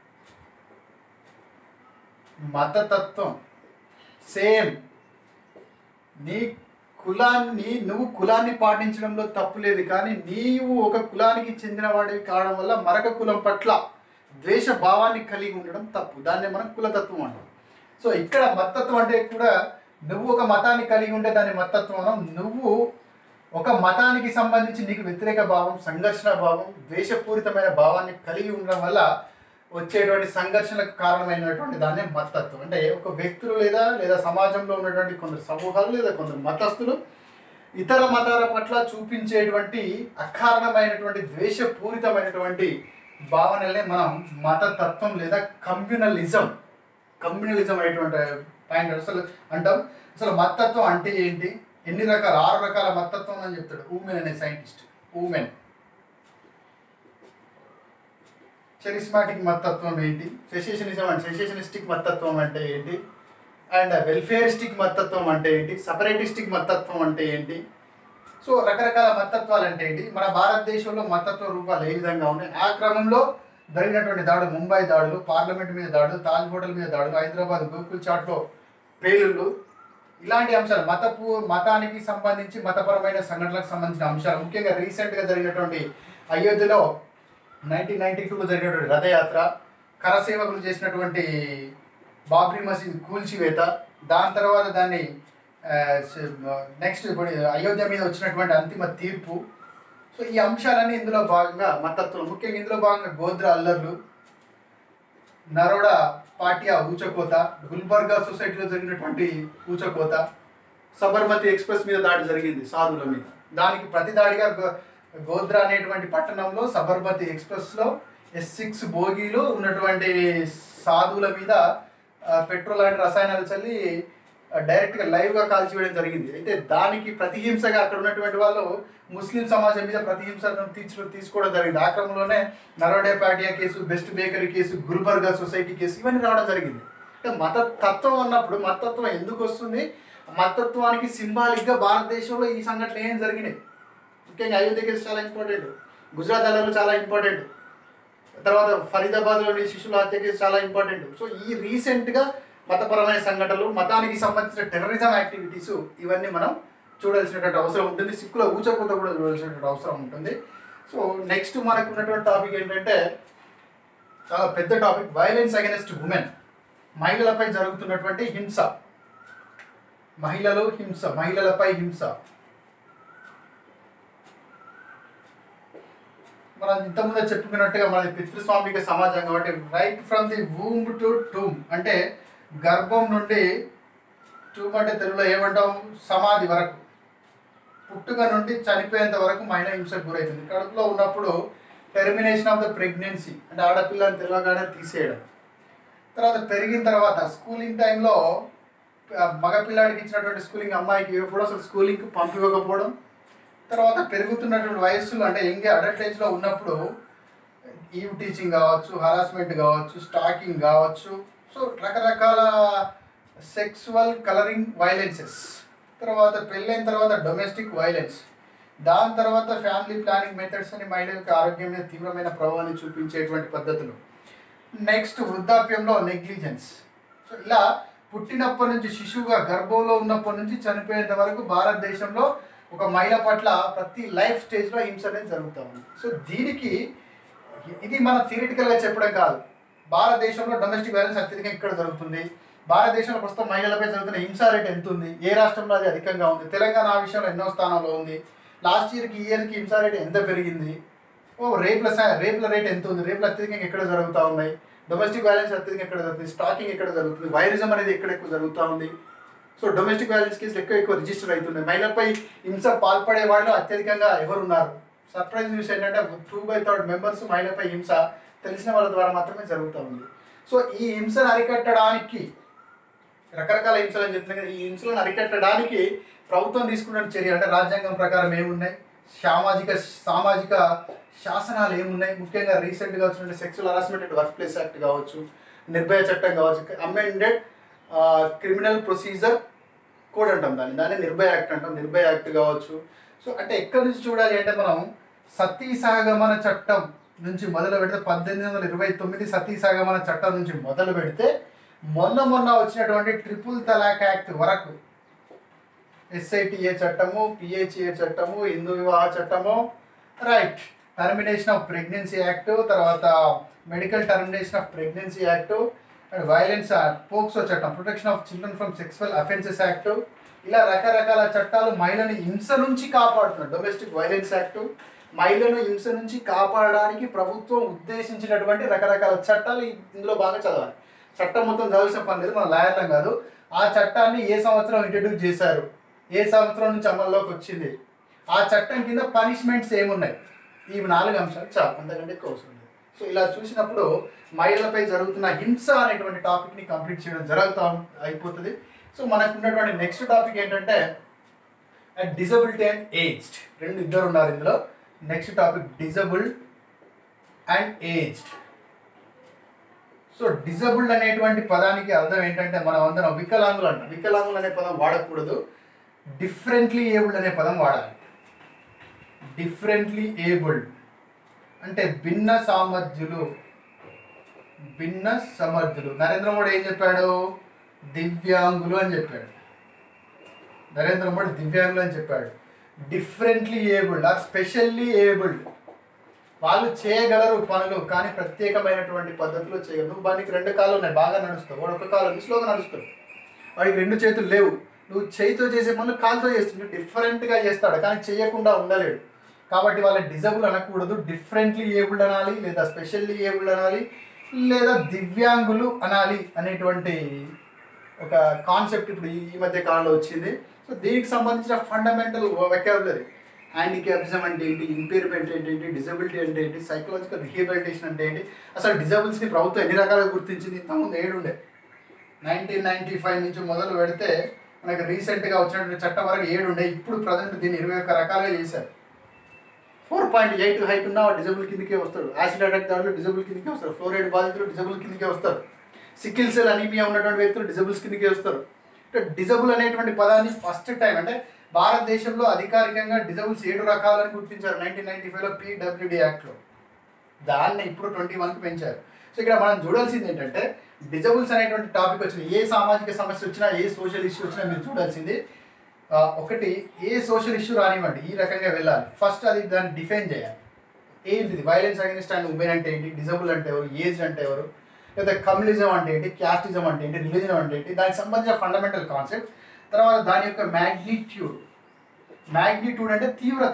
మతతత్వం సేమ్, నువ్వు కులాన్ని పాటించడంలో తప్పు లేదు, కానీ నీవు ఒక కులానికి చెందిన వాడివి కావడం వల్ల మరొక కులం పట్ల ద్వేష భావాన్ని కలిగి ఉండడం తప్పు. దాన్ని మనం కులతత్వం అంటాం. సో ఇక్కడ మతతత్వం అంటే కూడా నువ్వు ఒక మతాన్ని కలిగి ఉంటే దాన్ని మతతత్వం. నువ్వు ఒక మతానికి సంబంధించి నీకు వ్యతిరేక భావం, సంఘర్షణ భావం, ద్వేషపూరితమైన భావాన్ని కలిగి ఉండడం వల్ల వచ్చేటువంటి సంఘర్షణకు కారణమైనటువంటి దాన్నే మతతత్వం. అంటే ఒక వ్యక్తులు లేదా సమాజంలో ఉన్నటువంటి కొందరు సమూహాలు లేదా కొందరు మతస్థులు ఇతర మతాల పట్ల చూపించేటువంటి అకారణమైనటువంటి ద్వేషపూరితమైనటువంటి భావనలే మనం మతతత్వం లేదా కమ్యూనలిజం అనేటువంటి పాయింట్ అసలు అంటాం. అసలు మతతత్వం అంటే ఏంటి, ఎన్ని రకాల 6 రకాల మతత్వం అని చెప్తాడు ఊమెన్ అనే సైంటిస్ట్. ఊమెన్, చరిస్మాటిక్ మతత్వం ఏంటి, సెసేషనిజం అండ్ సెసేషనిస్టిక్ మతత్వం అంటే ఏంటి, అండ్ వెల్ఫేరిస్టిక్ మతత్వం అంటే ఏంటి, సపరేటిస్టిక్ మతత్వం అంటే ఏంటి. సో రకరకాల మతత్వాలు అంటే ఏంటి, మన భారతదేశంలో మతత్వ రూపాలు ఏ విధంగా ఉన్నాయి, ఆ క్రమంలో జరిగినటువంటి దాడులు, ముంబై దాడులు, పార్లమెంట్ మీద దాడులు, తాజ్ హోటల్ మీద దాడులు, హైదరాబాద్ గోకుల్ చాట్లో పేలుళ్ళు, ఇలాంటి అంశాలు మతానికి సంబంధించి మతపరమైన సంఘటనలకు సంబంధించిన అంశాలు, ముఖ్యంగా రీసెంట్గా జరిగినటువంటి అయోధ్యలో 1992లో జరిగినటువంటి రథయాత్ర, కరసేవకులు చేసినటువంటి బాబ్రీ మసీద్ కూల్చివేత, దాని తర్వాత దాన్ని నెక్స్ట్ ఇప్పుడు అయోధ్య మీద వచ్చినటువంటి అంతిమ తీర్పు. సో ఈ అంశాలన్నీ ఇందులో భాగంగా మతత్వం, ముఖ్యంగా ఇందులో భాగంగా గోద్రా అల్లర్లు, నరోడా పాటియా ఊచకోత, గుల్బర్గా సొసైటీలో జరిగినటువంటి ఊచకోత, సబర్మతి ఎక్స్ప్రెస్ మీద దాడి జరిగింది సాధువుల మీద, దానికి ప్రతిదాడిగా గోద్రా అనేటువంటి పట్టణంలో సబర్మతి ఎక్స్ప్రెస్లో S6 బోగీలో ఉన్నటువంటి సాధువుల మీద పెట్రోల్ లాంటి రసాయనాలు చల్లి డైరెక్ట్గా లైవ్గా కాల్చివేయడం జరిగింది. అయితే దానికి ప్రతిహింసగా అక్కడ ఉన్నటువంటి వాళ్ళు ముస్లిం సమాజం మీద ప్రతిహింసను తీసుకోవడం జరిగింది. ఆ క్రమంలోనే Naroda Patiya case, best bakery case, Gulbarga society case ఇవన్నీ రావడం జరిగింది. అంటే మతతత్వం అన్నప్పుడు మతత్వం ఎందుకు వస్తుంది, మతత్వానికి సింబాలిక్గా భారతదేశంలో ఈ సంఘటనలు ఏం జరిగినాయి, ముఖ్యంగా అయోధ్య కేసు చాలా ఇంపార్టెంట్, గుజరాత్ అల్లర్లు చాలా ఇంపార్టెంట్, తర్వాత ఫరీదాబాద్లోని శిశువుల హత్య కేసు చాలా ఇంపార్టెంట్. సో ఈ రీసెంట్గా మతపరమైన సంఘటనలు, మతానికి సంబంధించిన టెర్రరిజం యాక్టివిటీస్ ఇవన్నీ మనం చూడాల్సినటువంటి అవసరం ఉంటుంది. సిక్కుల ఊచకోత కూడా చూడాల్సినటువంటి అవసరం ఉంటుంది. సో నెక్స్ట్ మనకు ఉన్నటువంటి టాపిక్ ఏంటంటే చాలా పెద్ద టాపిక్, వైలెన్స్ అగైనెస్ట్ ఉమెన్, మహిళలపై జరుగుతున్నటువంటి హింస, మహిళలపై హింస. మనం ఇంతకుముందే చెప్పుకున్నట్టుగా మనది పితృస్వామిక సమాజం కాబట్టి right from the womb to tomb, అంటే గర్భం నుండి, టూమ్ అంటే తెలుగులో ఏమంటాం, సమాధి వరకు, పుట్టుక నుండి చనిపోయేంత వరకు మహిళ హింసకు గురవుతుంది. కడుపులో ఉన్నప్పుడు టెర్మినేషన్ ఆఫ్ ద ప్రెగ్నెన్సీ, అంటే ఆడపిల్లని తెలియగానే తీసేయడం. తర్వాత పెరిగిన తర్వాత స్కూలింగ్ టైంలో మగపిల్లాడికి ఇచ్చినటువంటి స్కూలింగ్ అమ్మాయికి ఇవ్వకపోవడం, అసలు స్కూలింగ్కి పంపివ్వకపోవడం. తర్వాత పెరుగుతున్నటువంటి వయస్సులో అంటే యంగ్ అడల్ట్ ఏజ్లో ఉన్నప్పుడు ఈవ్ టీచింగ్ కావచ్చు, హరాస్మెంట్ కావచ్చు, స్టాకింగ్ కావచ్చు, సో రకరకాల సెక్సువల్ కలరింగ్ వైలెన్సెస్. తర్వాత పెళ్ళైన తర్వాత డొమెస్టిక్ వైలెన్స్, దాని తర్వాత ఫ్యామిలీ ప్లానింగ్ మెథడ్స్ అని మహిళ యొక్క ఆరోగ్యం మీద తీవ్రమైన ప్రభావాన్ని చూపించేటువంటి పద్ధతులు. నెక్స్ట్ వృద్ధాప్యంలో నెగ్లిజెన్స్. సో ఇలా పుట్టినప్పటి నుంచి, శిశువుగా గర్భంలో ఉన్నప్పటి నుంచి చనిపోయేంత వరకు భారతదేశంలో ఒక మహిళ పట్ల ప్రతి లైఫ్ స్టేజ్లో హింస అనేది జరుగుతూ ఉంది. సో దీనికి ఇది మన థియరిటికల్గా చెప్పడం కాదు, భారతదేశంలో డొమెస్టిక్ వైలెన్స్ అత్యధికంగా ఇక్కడ జరుగుతుంది. భారతదేశంలో ప్రస్తుతం మహిళలపై జరుగుతున్న హింసా రేట్ ఎంత ఉంది, ఏ రాష్ట్రంలో అది అధికంగా ఉంది, తెలంగాణ ఆ విషయంలో ఎన్నో స్థానంలో ఉంది, లాస్ట్ ఇయర్కి ఈ ఇయర్కి హింసా రేట్ ఎంత పెరిగింది, రేపుల రేట్ ఎంత ఉంది, రేపులు అత్యధికంగా ఎక్కడ జరుగుతూ ఉన్నాయి, డొమెస్టిక్ వైలెన్స్ అత్యధికంగా ఎక్కడ జరుగుతుంది, స్టాకింగ్ ఎక్కడ జరుగుతుంది, వైరిజం అనేది ఎక్కడ ఎక్కువ జరుగుతూ ఉంది. సో డొమెస్టిక్ వైలెన్స్ కేసులు ఎక్కువ రిజిస్టర్ అవుతున్నాయి. మహిళలపై హింస పాల్పడే వాళ్ళు అత్యధికంగా ఎవరున్నారు, సర్ప్రైజ్ న్యూస్ ఏంటంటే 2/3 మెంబర్స్ మహిళలపై హింస తెలిసిన వాళ్ళ ద్వారా మాత్రమే జరుగుతూ ఉంది. సో ఈ హింసను అరికట్టడానికి, రకరకాల హింసలు అని చెప్తున్నాయి కదా, ఈ హింసలను అరికట్టడానికి ప్రభుత్వం తీసుకున్న చర్య అంటే రాజ్యాంగం ప్రకారం ఏమున్నాయి, సామాజిక శాసనాలు ఏమున్నాయి, ముఖ్యంగా రీసెంట్గా వచ్చిన sexual harassment and work place act కావచ్చు, నిర్భయ చట్టం కావచ్చు, అమెండెడ్ క్రిమినల్ ప్రొసీజర్ కోడ్ అంటాం, దాన్ని నిర్భయ యాక్ట్ అంటాం, నిర్భయ యాక్ట్ కావచ్చు. సో అంటే ఎక్కడి నుంచి చూడాలి అంటే మనం సతీ సహగమన చట్టం నుంచి మొదలు పెడితే 1829 సతీ సహగమన చట్టం నుంచి మొదలు పెడితే మొన్న వచ్చినటువంటి ట్రిపుల్ తలాక్ యాక్ట్ వరకు, SITA చట్టము, PHA చట్టము, హిందూ వివాహ చట్టము, right, termination of pregnancy act, తర్వాత medical termination of pregnancy act, and violence POCSO చట్టం, protection of children from sexual offences act, ఇలా రకరకాల చట్టాలు మహిళని హింస నుంచి కాపాడుతున్నారు. డొమెస్టిక్ వైలెన్స్ యాక్ట్ మహిళను హింస నుంచి కాపాడడానికి ప్రభుత్వం ఉద్దేశించినటువంటి రకరకాల చట్టాలు ఇందులో బాగా చదవాలి. చట్టం మొత్తం చదవాల్సిన పని లేదు, మనం లాయర్లం కాదు. ఆ చట్టాన్ని ఏ సంవత్సరం ఇంట్రడ్యూస్ చేశారు, ఏ సంవత్సరం నుంచి అమల్లోకి వచ్చింది, ఆ చట్టం కింద పనిష్మెంట్స్ ఏమున్నాయి, ఈ 4 అంశాలు చాలు, అంతకంటే ఎక్కువ అవసరం లేదు. సో ఇలా చూసినప్పుడు మహిళలపై జరుగుతున్న హింస అనేటువంటి టాపిక్ని కంప్లీట్ చేయడం అయిపోతుంది. సో మనకు ఉన్నటువంటి నెక్స్ట్ టాపిక్ ఏంటంటే అండ్ డిజబిలిటీ అండ్ ఏజ్డ్, ఇద్దరు ఉన్నారు ఇందులో. Next topic disabled and aged. So disabled అనేటువంటి పదానికి అర్థం ఏంటంటే మనం అందరం వికలాంగులు అంటాం. వికలాంగులు అనే పదం వాడకూడదు, డిఫరెంట్లీ ఏబుల్డ్ అనే పదం వాడాలి. డిఫరెంట్లీ ఏబుల్డ్ అంటే భిన్న సామర్థ్యులు. నరేంద్ర మోడీ ఏం చెప్పాడు? దివ్యాంగులు అని చెప్పాడు. Differently abled or specially abled, వాళ్ళు చేయగలరు పనులు కానీ ప్రత్యేకమైనటువంటి పద్ధతిలో చేయగలరు. నువ్వు వాడికి 2 కాళ్ళు ఉన్నాయి, బాగా నడుస్తావు, వాడు ఒక కాలు స్లోగా నడుస్తాడు. వాడికి 2 చేతులు లేవు, నువ్వు చేయితో చేసే పనులు కాలుతో చేస్తుంది. డిఫరెంట్గా చేస్తాడు కానీ చేయకుండా ఉండలేడు. కాబట్టి వాళ్ళ డిజబుల్ అనకూడదు, డిఫరెంట్లీ ఏబుల్డ్ అనాలి, లేదా స్పెషల్లీ ఏబుల్డ్ అనాలి, లేదా దివ్యాంగులు అనాలి అనేటువంటి ఒక కాన్సెప్ట్ ఇప్పుడు ఈ మధ్య కాలంలో వచ్చింది. సో దీనికి సంబంధించిన ఫండమెంటల్ వెకాబులరీ, హ్యాండిక్యాపిజం అంటే ఏంటి, ఇంపేర్మెంట్ ఏంటి, డిజబిలిటీ అంటే ఏంటి, సైకలాజికల్ రిహాబిలిటేషన్ అంటే ఏంటి, అసలు డిజబుల్స్ని ప్రభుత్వం ఎన్ని రకాలుగా గుర్తించింది. ఇంతకుముందు 7 ఉండే. 1995 నుంచి మొదలు పెడితే మనకి రీసెంట్గా వచ్చినటువంటి చట్టం వరకు 7 ఉండే. ఇప్పుడు ప్రజెంట్ దీన్ని 21 రకాలుగా చేశారు. 4.8 హైట్ ఉన్న డిజబుల్ కిందకే వస్తాడు. యాసిడ్ అటాక్ దాంట్లో డిజబుల్ కిందకే వస్తారు. ఫ్లోరైడ్ బాధితులు డిజబుల్ కిందకే వస్తారు. సికిల్ సెల్ అనీమియా ఉన్నటువంటి వ్యక్తులు డిజబుల్స్ కిందకే వస్తారు. డిజబుల్ అనేటువంటి పదాన్ని ఫస్ట్ టైం అంటే భారతదేశంలో అధికారికంగా డిజబుల్స్ 7 రకాలని గుర్తించారు 1995లో PWD యాక్ట్లో. దాన్ని ఇప్పుడు 21కి పెంచారు. సో ఇక్కడ మనం చూడాల్సింది ఏంటంటే డిజబుల్స్ అనేటువంటి టాపిక్ వచ్చింది. ఏ సామాజిక సమస్య వచ్చినా, ఏ సోషల్ ఇష్యూ వచ్చినా మీరు చూడాల్సింది ఒకటి, ఏ సోషల్ ఇష్యూ రానివ్వండి ఈ రకంగా వెళ్ళాలి. ఫస్ట్ అది దాన్ని డిఫైన్ చేయాలి. ఏంటిది వైలెన్స్ అగైన్స్ట్ అండ్ ఉమెన్ అంటే ఏంటి, డిజబుల్ అంటే ఎవరు, ఏజ్ అంటే ఎవరు, లేదా కమ్యూనిజం అంటే ఏంటి, క్యాస్టిజం అంటే ఏంటి, రిలీజన్ అంటే ఏంటి, దానికి సంబంధించిన ఫండమెంటల్ కాన్సెప్ట్. తర్వాత దాని యొక్క మ్యాగ్నిట్యూడ్ అంటే తీవ్రత,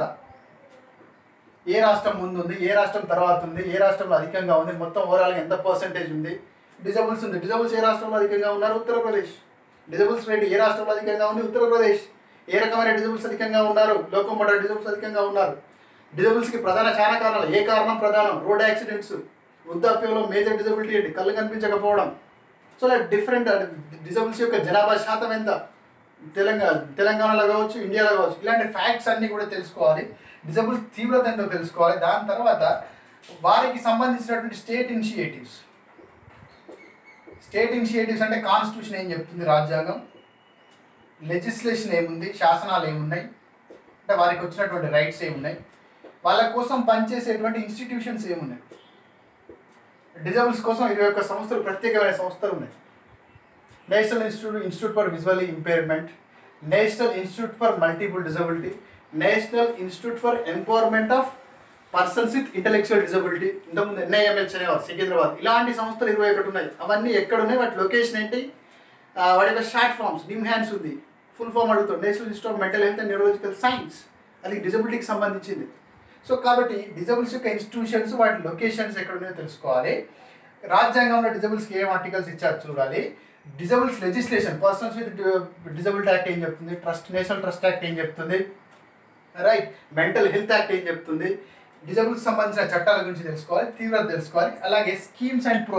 ఏ రాష్ట్రం ముందు ఉంది, ఏ రాష్ట్రం తర్వాత ఉంది, ఏ రాష్ట్రంలో అధికంగా ఉంది, మొత్తం ఓవరాల్గా ఎంత పర్సెంటేజ్ ఉంది, డిజబుల్స్ ఉంది. డిజబుల్స్ ఏ రాష్ట్రంలో అధికంగా ఉన్నారు? ఉత్తరప్రదేశ్. డిజబుల్స్ రేట్ ఏ రాష్ట్రంలో అధికంగా ఉంది? ఉత్తరప్రదేశ్. ఏ రకమైన డిజబుల్స్ అధికంగా ఉన్నారు? లోకోమోటర్ డిజబుల్స్ అధికంగా ఉన్నారు. డిజబుల్స్కి చాలా కారణాలు. ఏ కారణం ప్రధానం? Road accidents. వృద్ధాప్యంలో మేజర్ డిజబిలిటీ ఏంటి? కళ్ళు కనిపించకపోవడం. సో డిఫరెంట్ డిజబుల్స్ యొక్క జనాభా శాతం ఎంత, తెలంగాణలో కావచ్చు, ఇండియాలో కావచ్చు, ఇలాంటి ఫ్యాక్ట్స్ అన్నీ కూడా తెలుసుకోవాలి. డిజబుల్స్ తీవ్రత ఎంతో తెలుసుకోవాలి. దాని తర్వాత వారికి సంబంధించినటువంటి స్టేట్ ఇనిషియేటివ్స్ అంటే కాన్స్టిట్యూషన్ ఏం చెప్తుంది, రాజ్యాంగం, లెజిస్లేషన్ ఏముంది, శాసనాలు ఏమున్నాయి, అంటే వారికి వచ్చినటువంటి రైట్స్ ఏమున్నాయి, వాళ్ళ కోసం పనిచేసేటువంటి ఇన్స్టిట్యూషన్స్ ఏమున్నాయి. డిజబుల్స్ కోసం 21 సంస్థలు, ప్రత్యేకమైన సంస్థలు ఉన్నాయి. National institute for visually impairment, national institute for multiple disability, national institute for empowerment of persons with intellectual disability, ఇంతకుముందు NIMH అనేవారు సికింద్రాబాద్. ఇలాంటి సంస్థలు 21 ఉన్నాయి. అవన్నీ ఎక్కడ ఉన్నాయి, వాటి లొకేషన్ ఏంటి, వాటి యొక్క షార్ట్ ఫామ్స్. నిమ్హాన్స్ ఉంది, ఫుల్ ఫామ్ అడుగుతాం. National institute of mental health and neurological science, అది డిజబిలిటీకి సంబంధించింది. సో కాబట్టి డిజబుల్స్ యొక్క ఇన్స్టిట్యూషన్స్, వాటి లొకేషన్స్ ఎక్కడ ఉన్నాయో తెలుసుకోవాలి. రాజ్యాంగంలో డిజబుల్స్కి ఏం ఆర్టికల్స్ ఇచ్చారు చూడాలి. Disables legislation, persons with disability act ఏం చెప్తుంది, నేషనల్ ట్రస్ట్ యాక్ట్ ఏం చెప్తుంది, రైట్, మెంటల్ హెల్త్ యాక్ట్ ఏం చెప్తుంది, డిజబుల్స్ సంబంధించిన చట్టాల గురించి తెలుసుకోవాలి, తీవ్రత తెలుసుకోవాలి. అలాగే స్కీమ్స్ అండ్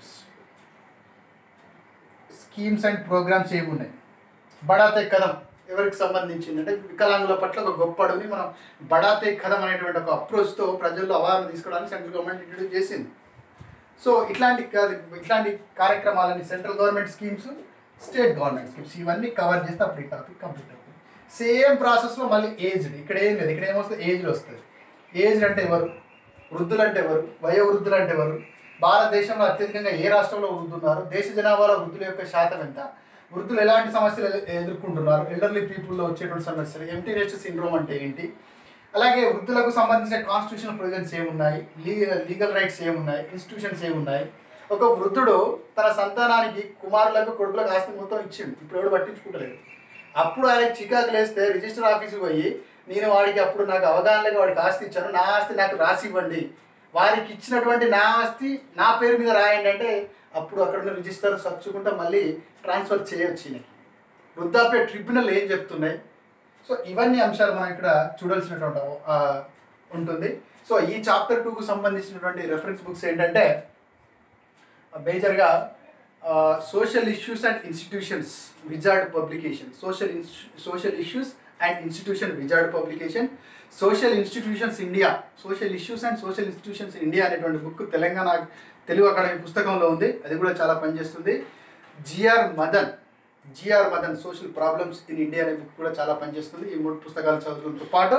ప్రోగ్రామ్స్ ఏమున్నాయి. బడాతే కదం ఎవరికి సంబంధించింది అంటే వికలాంగుల పట్ల ఒక గొప్ప అడుగుని మనం బడాతే కదం అనేటువంటి ఒక అప్రోచ్తో ప్రజల్లో అవగాహన తీసుకోవడానికి సెంట్రల్ గవర్నమెంట్ ఇంట్రడ్యూస్ చేసింది. సో ఇట్లాంటి కార్యక్రమాలని central government schemes, state government schemes, ఇవన్నీ కవర్ చేస్తే అప్పుడు ఈ టాపిక్ కంప్లీట్ అవుతుంది. సేమ్ ప్రాసెస్లో మళ్ళీ ఏజ్డ్, ఇక్కడ ఏం లేదు, ఇక్కడ ఏమొస్తుంది, ఏజ్లో వస్తుంది. ఏజ్డ్ అంటే ఎవరు, వృద్ధులు అంటే ఎవరు, వయోవృద్ధులు అంటే ఎవరు, భారతదేశంలో అత్యధికంగా ఏ రాష్ట్రంలో వృద్ధున్నారు, దేశ జనాభాలో వృద్ధుల యొక్క శాతం ఎంత, వృద్ధులు ఎలాంటి సమస్యలు ఎదుర్కొంటున్నారు, ఎల్డర్లీ పీపుల్లో వచ్చేటువంటి సమస్యలు, ఎంటీ నెస్ట్ సిండ్రోమ్ అంటే ఏంటి, అలాగే వృద్ధులకు సంబంధించిన కాన్స్టిట్యూషనల్ ప్రొవిజన్స్ ఏమున్నాయి, లీగల్ రైట్స్ ఏమున్నాయి, ఇన్స్టిట్యూషన్స్ ఏమున్నాయి. ఒక వృద్ధుడు తన సంతానానికి కుమారులకు కొడుకులకు ఆస్తి మొత్తం ఇచ్చిండు, ఇప్పుడు ఎవడు పట్టించుకుంటలేదు. అప్పుడు ఆయన చికాకు లేస్తే రిజిస్టర్ ఆఫీస్కి పోయి నేను వాడికి అప్పుడు నాకు అవగాహనగా వాడికి ఆస్తి ఇచ్చాను, నా ఆస్తి నాకు రాసి ఇవ్వండి, వారికి ఇచ్చినటువంటి నా ఆస్తి నా పేరు మీద రాయండి అంటే అప్పుడు అక్కడ ఉన్న రిజిస్టర్ సర్చుకుంటా మళ్ళీ ట్రాన్స్ఫర్ చేయొచ్చు. ఈయనకి వృద్ధాప్య ట్రిబ్యునల్ ఏం చెప్తున్నాయి. సో ఇవన్నీ అంశాలు మనం ఇక్కడ చూడాల్సినటువంటి ఉంటుంది. సో ఈ చాప్టర్ 2కు సంబంధించినటువంటి రెఫరెన్స్ బుక్స్ ఏంటంటే మేజర్గా social issues and institutions, Wizard publication, social issues and institution Wizard publication. Social institutions India, social issues and social institutions India అనేటువంటి బుక్ తెలంగాణ తెలుగు అకాడమీ పుస్తకంలో ఉంది, అది కూడా చాలా పనిచేస్తుంది. GR Madan social problems in India అనే బుక్ కూడా చాలా పనిచేస్తుంది. ఈ 3 పుస్తకాలు చదవడంతో పాటు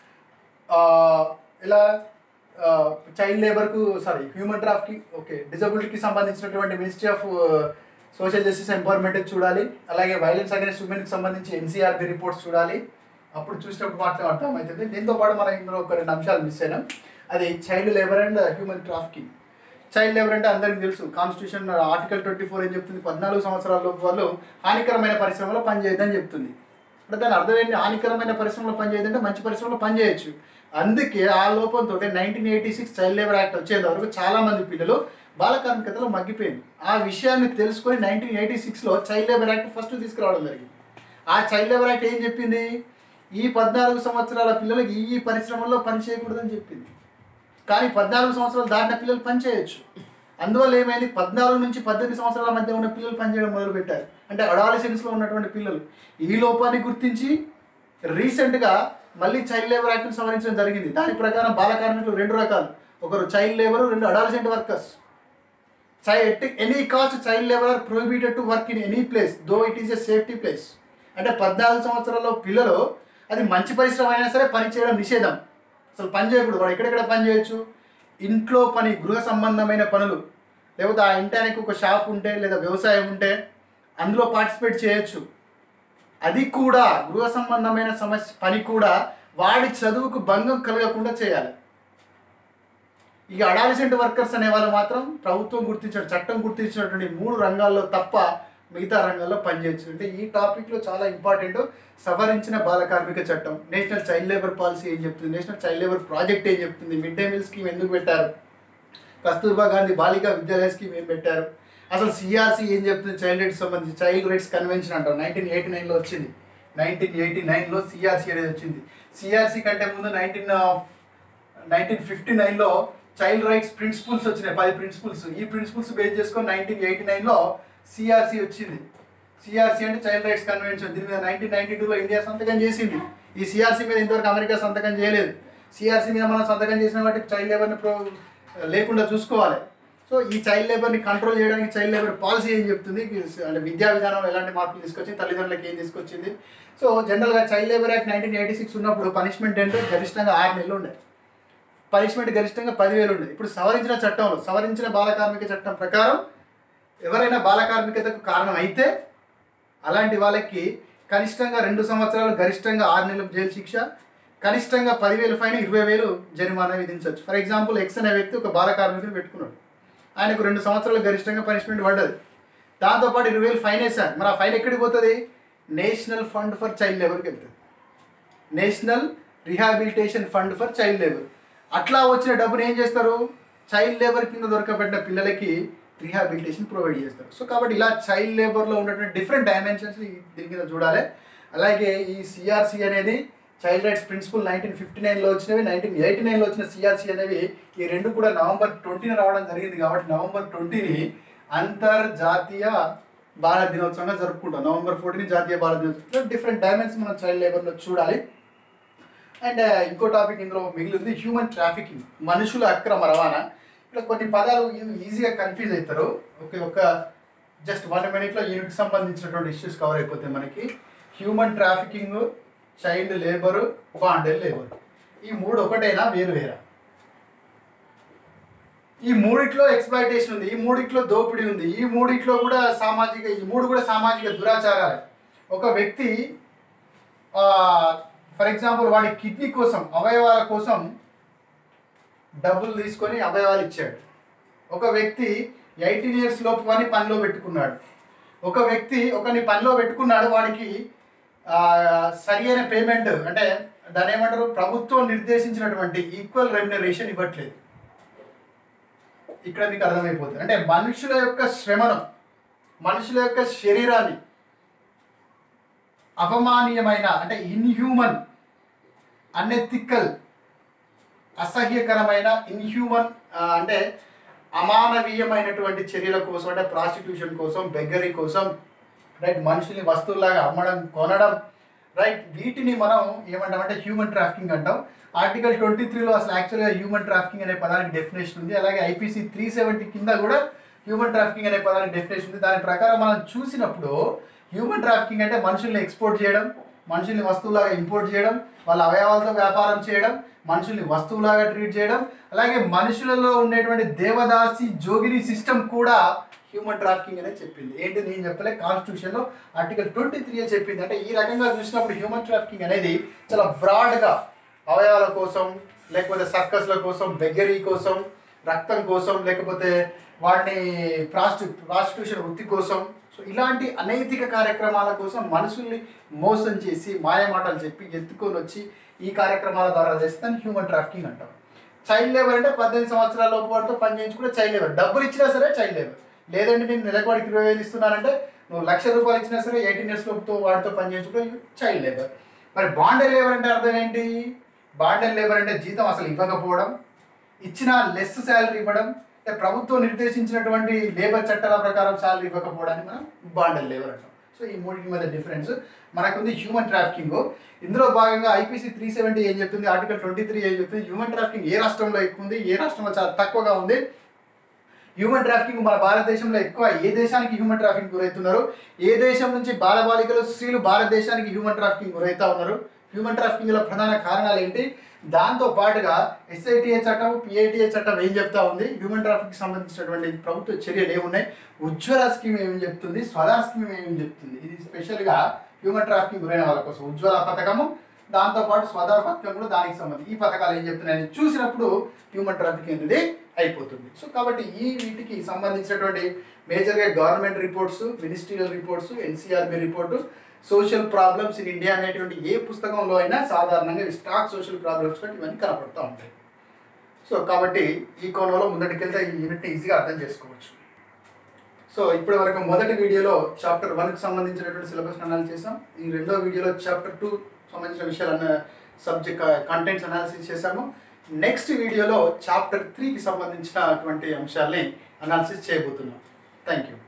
ఇలా చైల్డ్ లేబర్కు హ్యూమన్ ట్రాఫికింగ్, డిజబిలిటీకి సంబంధించినటువంటి ministry of social justice empowerment చూడాలి. అలాగే వైలెన్స్ అగైన్స్ ఉమెన్కి సంబంధించి ఎన్సీఆర్బీ రిపోర్ట్స్ చూడాలి. అప్పుడు చూసినప్పుడు మాత్రం అర్థమవుతుంది. దీంతో పాటు మనం ఇందులో ఒక 2 అంశాలు మిస్ అయినాం, అది child labour and human trafficking. Child labour అంటే అందరికీ తెలుసు, కాన్స్టిట్యూషన్ ఆర్టికల్ 24 ఏం చెప్తుంది, 14 సంవత్సరాల లోపు వాళ్ళు హానికరమైన పరిశ్రమలో పనిచేయద్దని చెప్తుంది. అంటే దాని అర్థం ఏంటి, హానికరమైన పరిశ్రమలో పనిచేయదంటే మంచి పరిశ్రమలో పనిచేయచ్చు. అందుకే ఆ లోపంతో 1986 చైల్డ్ లేబర్ యాక్ట్ వచ్చేంత వరకు చాలామంది పిల్లలు బాలకార్మికతలో మగ్గిపోయింది. ఆ విషయాన్ని తెలుసుకొని 1986లో చైల్డ్ లేబర్ యాక్ట్ ఫస్ట్ తీసుకురావడం జరిగింది. ఆ చైల్డ్ లేబర్ యాక్ట్ ఏం చెప్పింది, ఈ 14 సంవత్సరాల పిల్లలకి ఈ పరిశ్రమల్లో పని చేయకూడదని చెప్పింది. కానీ 14 సంవత్సరాలు దాటిన పిల్లలు పని చేయొచ్చు. అందువల్ల ఏమైంది, 14 నుంచి 18 సంవత్సరాల మధ్య ఉన్న పిల్లలు పనిచేయడం మొదలుపెట్టారు. అంటే అడాలసెన్స్లో ఉన్నటువంటి పిల్లలు. ఈ లోపాన్ని గుర్తించి రీసెంట్గా మళ్ళీ చైల్డ్ లేబర్ యాక్ట్ని సవరించడం జరిగింది. దాని ప్రకారం బాల కార్మికులు 2 రకాలు, ఒకరు child labour, 2 adolescent workers. Any cost child labour are prohibited to work in any place though it is a safety place. అంటే 14 సంవత్సరాల్లో పిల్లలు అది మంచి పరిశ్రమ అయినా సరే పని చేయడం నిషేధం, అసలు పని చేయకూడదు. వాడు ఎక్కడెక్కడ పని చేయొచ్చు, ఇంట్లో పని, గృహ సంబంధమైన పనులు, లేకపోతే ఆ ఇంటానికి ఒక షాప్ ఉంటే లేదా వ్యవసాయం ఉంటే అందులో పార్టిసిపేట్ చేయొచ్చు. అది కూడా గృహ సంబంధమైన పని కూడా వాడి చదువుకు భంగం కలగకుండా చేయాలి. ఇక అడాలసెంట్ వర్కర్స్ అనే వాళ్ళు మాత్రం ప్రభుత్వం గుర్తించిన, చట్టం గుర్తించినటువంటి 3 రంగాల్లో తప్ప మిగతా రంగాల్లో పనిచేయచ్చు. అంటే ఈ టాపిక్లో చాలా ఇంపార్టెంట్, సవరించిన బాల కార్మిక చట్టం, నేషనల్ చైల్డ్ లేబర్ పాలసీ ఏం చెప్తుంది, నేషనల్ చైల్డ్ లేబర్ ప్రాజెక్ట్ ఏం చెప్తుంది, మిడ్ డే మీల్ స్కీమ్ ఎందుకు పెట్టారు, కస్తూర్బా గాంధీ బాలికా విద్యాలయ స్కీమ్ ఏం పెట్టారు, అసలు సిఆర్సీ ఏం చెప్తుంది, చైల్డ్ రైట్స్ సంబంధించి. చైల్డ్ రైట్స్ కన్వెన్షన్ అంటాం 1989లో వచ్చింది. 1989లో సిఆర్సీ అనేది వచ్చింది. సిఆర్సీ కంటే ముందు 1959లో చైల్డ్ రైట్స్ ప్రిన్సిపల్స్ వచ్చినాయి, 10 ప్రిన్సిపల్స్. ఈ ప్రిన్సిపల్స్ బేస్ చేసుకొని 1989లో సిఆర్సీ వచ్చింది. సిఆర్సీ అంటే చైల్డ్ రైట్స్ కన్వెన్షన్. దీని మీద 1992లో ఇండియా సంతకం చేసింది. ఈ సిఆర్సీ మీద ఇంతవరకు అమెరికా సంతకం చేయలేదు. సిఆర్సీ మీద మనం సంతకం చేసిన వాటికి చైల్డ్ లేబర్ని లేకుండా చూసుకోవాలి. సో ఈ చైల్డ్ లేబర్ని కంట్రోల్ చేయడానికి చైల్డ్ లేబర్ పాలసీ ఏం చెప్తుంది, అంటే విద్యా విధానంలో ఎలాంటి మార్పులు తీసుకొచ్చింది, తల్లిదండ్రులకు ఏం తీసుకొచ్చింది. సో జనరల్గా చైల్డ్ లేబర్ యాక్ట్ 1986 ఉన్నప్పుడు పనిష్మెంట్ అంటే గరిష్టంగా 6 నెలలు ఉండే, పనిష్మెంట్ గరిష్టంగా 10,000 ఉండే. ఇప్పుడు సవరించిన చట్టంలో, సవరించిన బాల కార్మిక చట్టం ప్రకారం ఎవరైనా బాల కార్మికతకు కారణం అయితే అలాంటి వాళ్ళకి కనిష్టంగా 2 సంవత్సరాలు, గరిష్టంగా 6 నెలల జైలు శిక్ష, కనిష్టంగా 10,000 ఫైన్, 20,000 జరిమానా విధించవచ్చు. ఫర్ ఎగ్జాంపుల్ ఎక్స్ అనే వ్యక్తి ఒక బాల కార్మికుని పెట్టుకున్నాడు, ఆయనకు 2 సంవత్సరాలు గరిష్టంగా పనిష్మెంట్ పడ్డది, దాంతోపాటు 20,000 ఫైన్ వేశారు. మరి ఆ ఫైన్ ఎక్కడికి పోతుంది, నేషనల్ ఫండ్ ఫర్ చైల్డ్ లేబర్కి వెళ్తుంది, national rehabilitation fund for child labour. అట్లా వచ్చిన డబ్బుని ఏం చేస్తారు, చైల్డ్ లేబర్ కింద దొరకబడిన పిల్లలకి రీహాబిలిటేషన్ ప్రొవైడ్ చేస్తారు. సో కాబట్టి ఇలా చైల్డ్ లేబర్లో ఉన్నటువంటి డిఫరెంట్ డైమెన్షన్స్ దీని కింద చూడాలి. అలాగే ఈ సిఆర్సీ అనేది చైల్డ్ రైట్స్ ప్రిన్సిపల్ 1959లో వచ్చినవి, 1989లో వచ్చిన సిఆర్సీ అనేవి ఈ 2 కూడా నవంబర్ 20న రావడం జరిగింది. కాబట్టి నవంబర్ 20ని అంతర్జాతీయ బాల దినోత్సవంగా జరుపుకుంటాం. నవంబర్ 14 జాతీయ బాల దినోత్సవం. డిఫరెంట్ డైమెన్షన్స్ మనం చైల్డ్ లేబర్లో చూడాలి. అండ్ ఇంకో టాపిక్ ఇందులో మిగిలింది హ్యూమన్ ట్రాఫికింగ్, మనుషుల అక్రమ రవాణా. ఇక్కడ కొన్ని పదాలు ఈజీగా కన్ఫ్యూజ్ అవుతారు. ఒక జస్ట్ 1 మినిట్లో యూనిట్కి సంబంధించినటువంటి ఇష్యూస్ కవర్ అయిపోతాయి మనకి. Human trafficking, child labour, bonded labour, ఈ 3 ఒకటైనా వేరు వేరా? ఈ 3 ఎక్స్‌ప్లాయిటేషన్ ఉంది, ఈ 3 దోపిడీ ఉంది, ఈ 3 కూడా ఈ 3 కూడా సామాజిక దురాచారాలే. ఒక వ్యక్తి ఫర్ ఎగ్జాంపుల్ వాడి కిడ్నీ కోసం, అవయవాల కోసం డబ్బులు తీసుకొని అవయవాలు ఇచ్చాడు. ఒక వ్యక్తి 18 years లోపు వాడిని పనిలో పెట్టుకున్నాడు. ఒక వ్యక్తి ఒకరిని పనిలో పెట్టుకున్నాడు, వాడికి సరి అయిన పేమెంట్, అంటే దాని ఏమంటారు, ప్రభుత్వం నిర్దేశించినటువంటి ఈక్వల్ రెమ్యునరేషన్ ఇవ్వట్లేదు. ఇక్కడ మీకు అర్థమైపోతుంది. అంటే మనుషుల యొక్క శ్రమను, మనుషుల యొక్క శరీరాన్ని అవమానీయమైన, అంటే ఇన్హ్యూమన్, అన్ఎథికల్, అసహ్యకరమైన, ఇన్హ్యూమన్ అంటే అమానవీయమైనటువంటి చర్యల కోసం, అంటే ప్రాస్టిట్యూషన్ కోసం, బెగ్గరీ కోసం, రైట్, మనుషుల్ని వస్తువులాగా అమ్మడం, కొనడం, రైట్. వీటిని మనం ఏమంటామంటే హ్యూమన్ ట్రాఫికింగ్ అంటాం. ఆర్టికల్ 23లో అసలు యాక్చువల్గా హ్యూమన్ ట్రాఫికింగ్ అనే పదానికి డెఫినేషన్ ఉంది. అలాగే ఐపీసీ 370 కింద కూడా హ్యూమన్ ట్రాఫికింగ్ అనే పదానికి డెఫినేషన్ ఉంది. దాని ప్రకారం మనం చూసినప్పుడు హ్యూమన్ ట్రాఫికింగ్ అంటే మనుషుల్ని ఎక్స్పోర్ట్ చేయడం, మనుషుల్ని వస్తువులాగా ఇంపోర్ట్ చేయడం, వాళ్ళ అవయవాలతో వ్యాపారం చేయడం, మనుషుల్ని వస్తువులాగా ట్రీట్ చేయడం, అలాగే మనుషులలో ఉండేటువంటి దేవదాసి జోగిని సిస్టమ్ కూడా హ్యూమన్ ట్రాఫికింగ్ అనే చెప్పింది. ఏంటి నేను చెప్పలే, కాన్స్టిట్యూషన్లో ఆర్టికల్ 23 చెప్పింది. అంటే ఈ రకంగా చూసినప్పుడు హ్యూమన్ ట్రాఫికింగ్ అనేది చాలా బ్రాడ్గా అవయవాల కోసం, లేకపోతే సర్కస్ల కోసం, బెగ్గరీ కోసం, రక్తం కోసం, లేకపోతే వాటిని ప్రాస్టిట్యూషన్ వృత్తి కోసం, సో ఇలాంటి అనైతిక కార్యక్రమాల కోసం మనుషుల్ని మోసం చేసి మాయమాటలు చెప్పి ఎత్తుకొని వచ్చి ఈ కార్యక్రమాల ద్వారా చేస్తే హ్యూమన్ ట్రాఫికింగ్ అంటాం. చైల్డ్ లేబర్ అంటే 18 సంవత్సరాల లోపు వాడితో పని చేయించుకుంటే చైల్డ్ లేబర్. డబ్బులు ఇచ్చినా సరే చైల్డ్ లేబర్. లేదంటే నేను నెలకు వాడికి 20,000 ఇస్తున్నానంటే నువ్వు ₹1,00,000 ఇచ్చినా సరే 18 years లోపుతో వాడితో పని చేయించుకుంటే చైల్డ్ లేబర్. మరి బాండెడ్ లేబర్ అంటే అర్థం ఏంటి? బాండెడ్ లేబర్ అంటే జీతం అసలు ఇవ్వకపోవడం, ఇచ్చిన లెస్ శాలరీ ఇవ్వడం, అంటే ప్రభుత్వం నిర్దేశించినటువంటి లేబర్ చట్టాల ప్రకారం శాలరీ ఇవ్వకపోవడాన్ని మనం బాండెడ్ లేబర్ అంటాం. సో ఈ మూడింటి మధ్య డిఫరెన్స్ మనకుంది హ్యూమన్ ట్రాఫికింగ్. ఇందులో భాగంగా ఐపీసీ 370 ఏం చెప్తుంది, ఆర్టికల్ 23 ఏం చెప్తుంది, హ్యూమన్ ట్రాఫికింగ్ ఏ రాష్ట్రంలో ఎక్కువ ఉంది, ఏ రాష్ట్రంలో చాలా తక్కువగా ఉంది, హ్యూమన్ ట్రాఫికింగ్ మన భారతదేశంలో ఎక్కువ, ఏ దేశానికి హ్యూమన్ ట్రాఫికింగ్ గురవుతున్నారు, ఏ దేశం నుంచి బాలబాలికలు స్త్రీలు భారతదేశానికి హ్యూమన్ ట్రాఫికింగ్ గురవుతూ ఉన్నారు, హ్యూమన్ ట్రాఫికింగ్ల ప్రధాన కారణాలు ఏంటి, దాంతో పాటుగా ఎస్ఐటిఏ చట్టం, పిఐటిఏ చట్టం ఏం చెప్తా ఉంది, హ్యూమన్ ట్రాఫిక్కి సంబంధించినటువంటి ప్రభుత్వ చర్యలు ఏమున్నాయి, ఉజ్వల స్కీమ్ ఏం చెప్తుంది, స్వదా స్కీమ్ ఏం చెప్తుంది. ఇది స్పెషల్గా హ్యూమన్ ట్రాఫికింగ్ గురైన వాళ్ళ కోసం ఉజ్వల పథకము, దాంతోపాటు స్వదా పథకం కూడా దానికి సంబంధించి ఈ పథకాలు ఏం చెప్తున్నాయని చూసినప్పుడు హ్యూమన్ ట్రాఫికింగ్ అనేది అయిపోతుంది. సో కాబట్టి వీటికి సంబంధించినటువంటి మేజర్గా government reports, ministerial reports, NCRB report, social problems in India అనేటువంటి ఏ పుస్తకంలో అయినా సాధారణంగా స్టాక్ సోషల్ ప్రాబ్లమ్స్ కూడా ఇవన్నీ కనపడుతూ ఉంటాయి. సో కాబట్టి ఈ కోణంలో ముందటికెళ్తే ఈ యూనిట్ని ఈజీగా అర్థం చేసుకోవచ్చు. సో ఇప్పటి వరకు మొదటి వీడియోలో చాప్టర్ 1కి సంబంధించినటువంటి సిలబస్ అనాలిసిస్ చేసాం. ఈ రెండో వీడియోలో చాప్టర్ 2 సంబంధించిన విషయాలన్న సబ్జెక్ట్ కంటెంట్స్ అనాలిసిస్ చేసాము. నెక్స్ట్ వీడియోలో చాప్టర్ 3కి సంబంధించినటువంటి అంశాలని అనాలిసిస్ చేయబోతున్నాం. Thank you.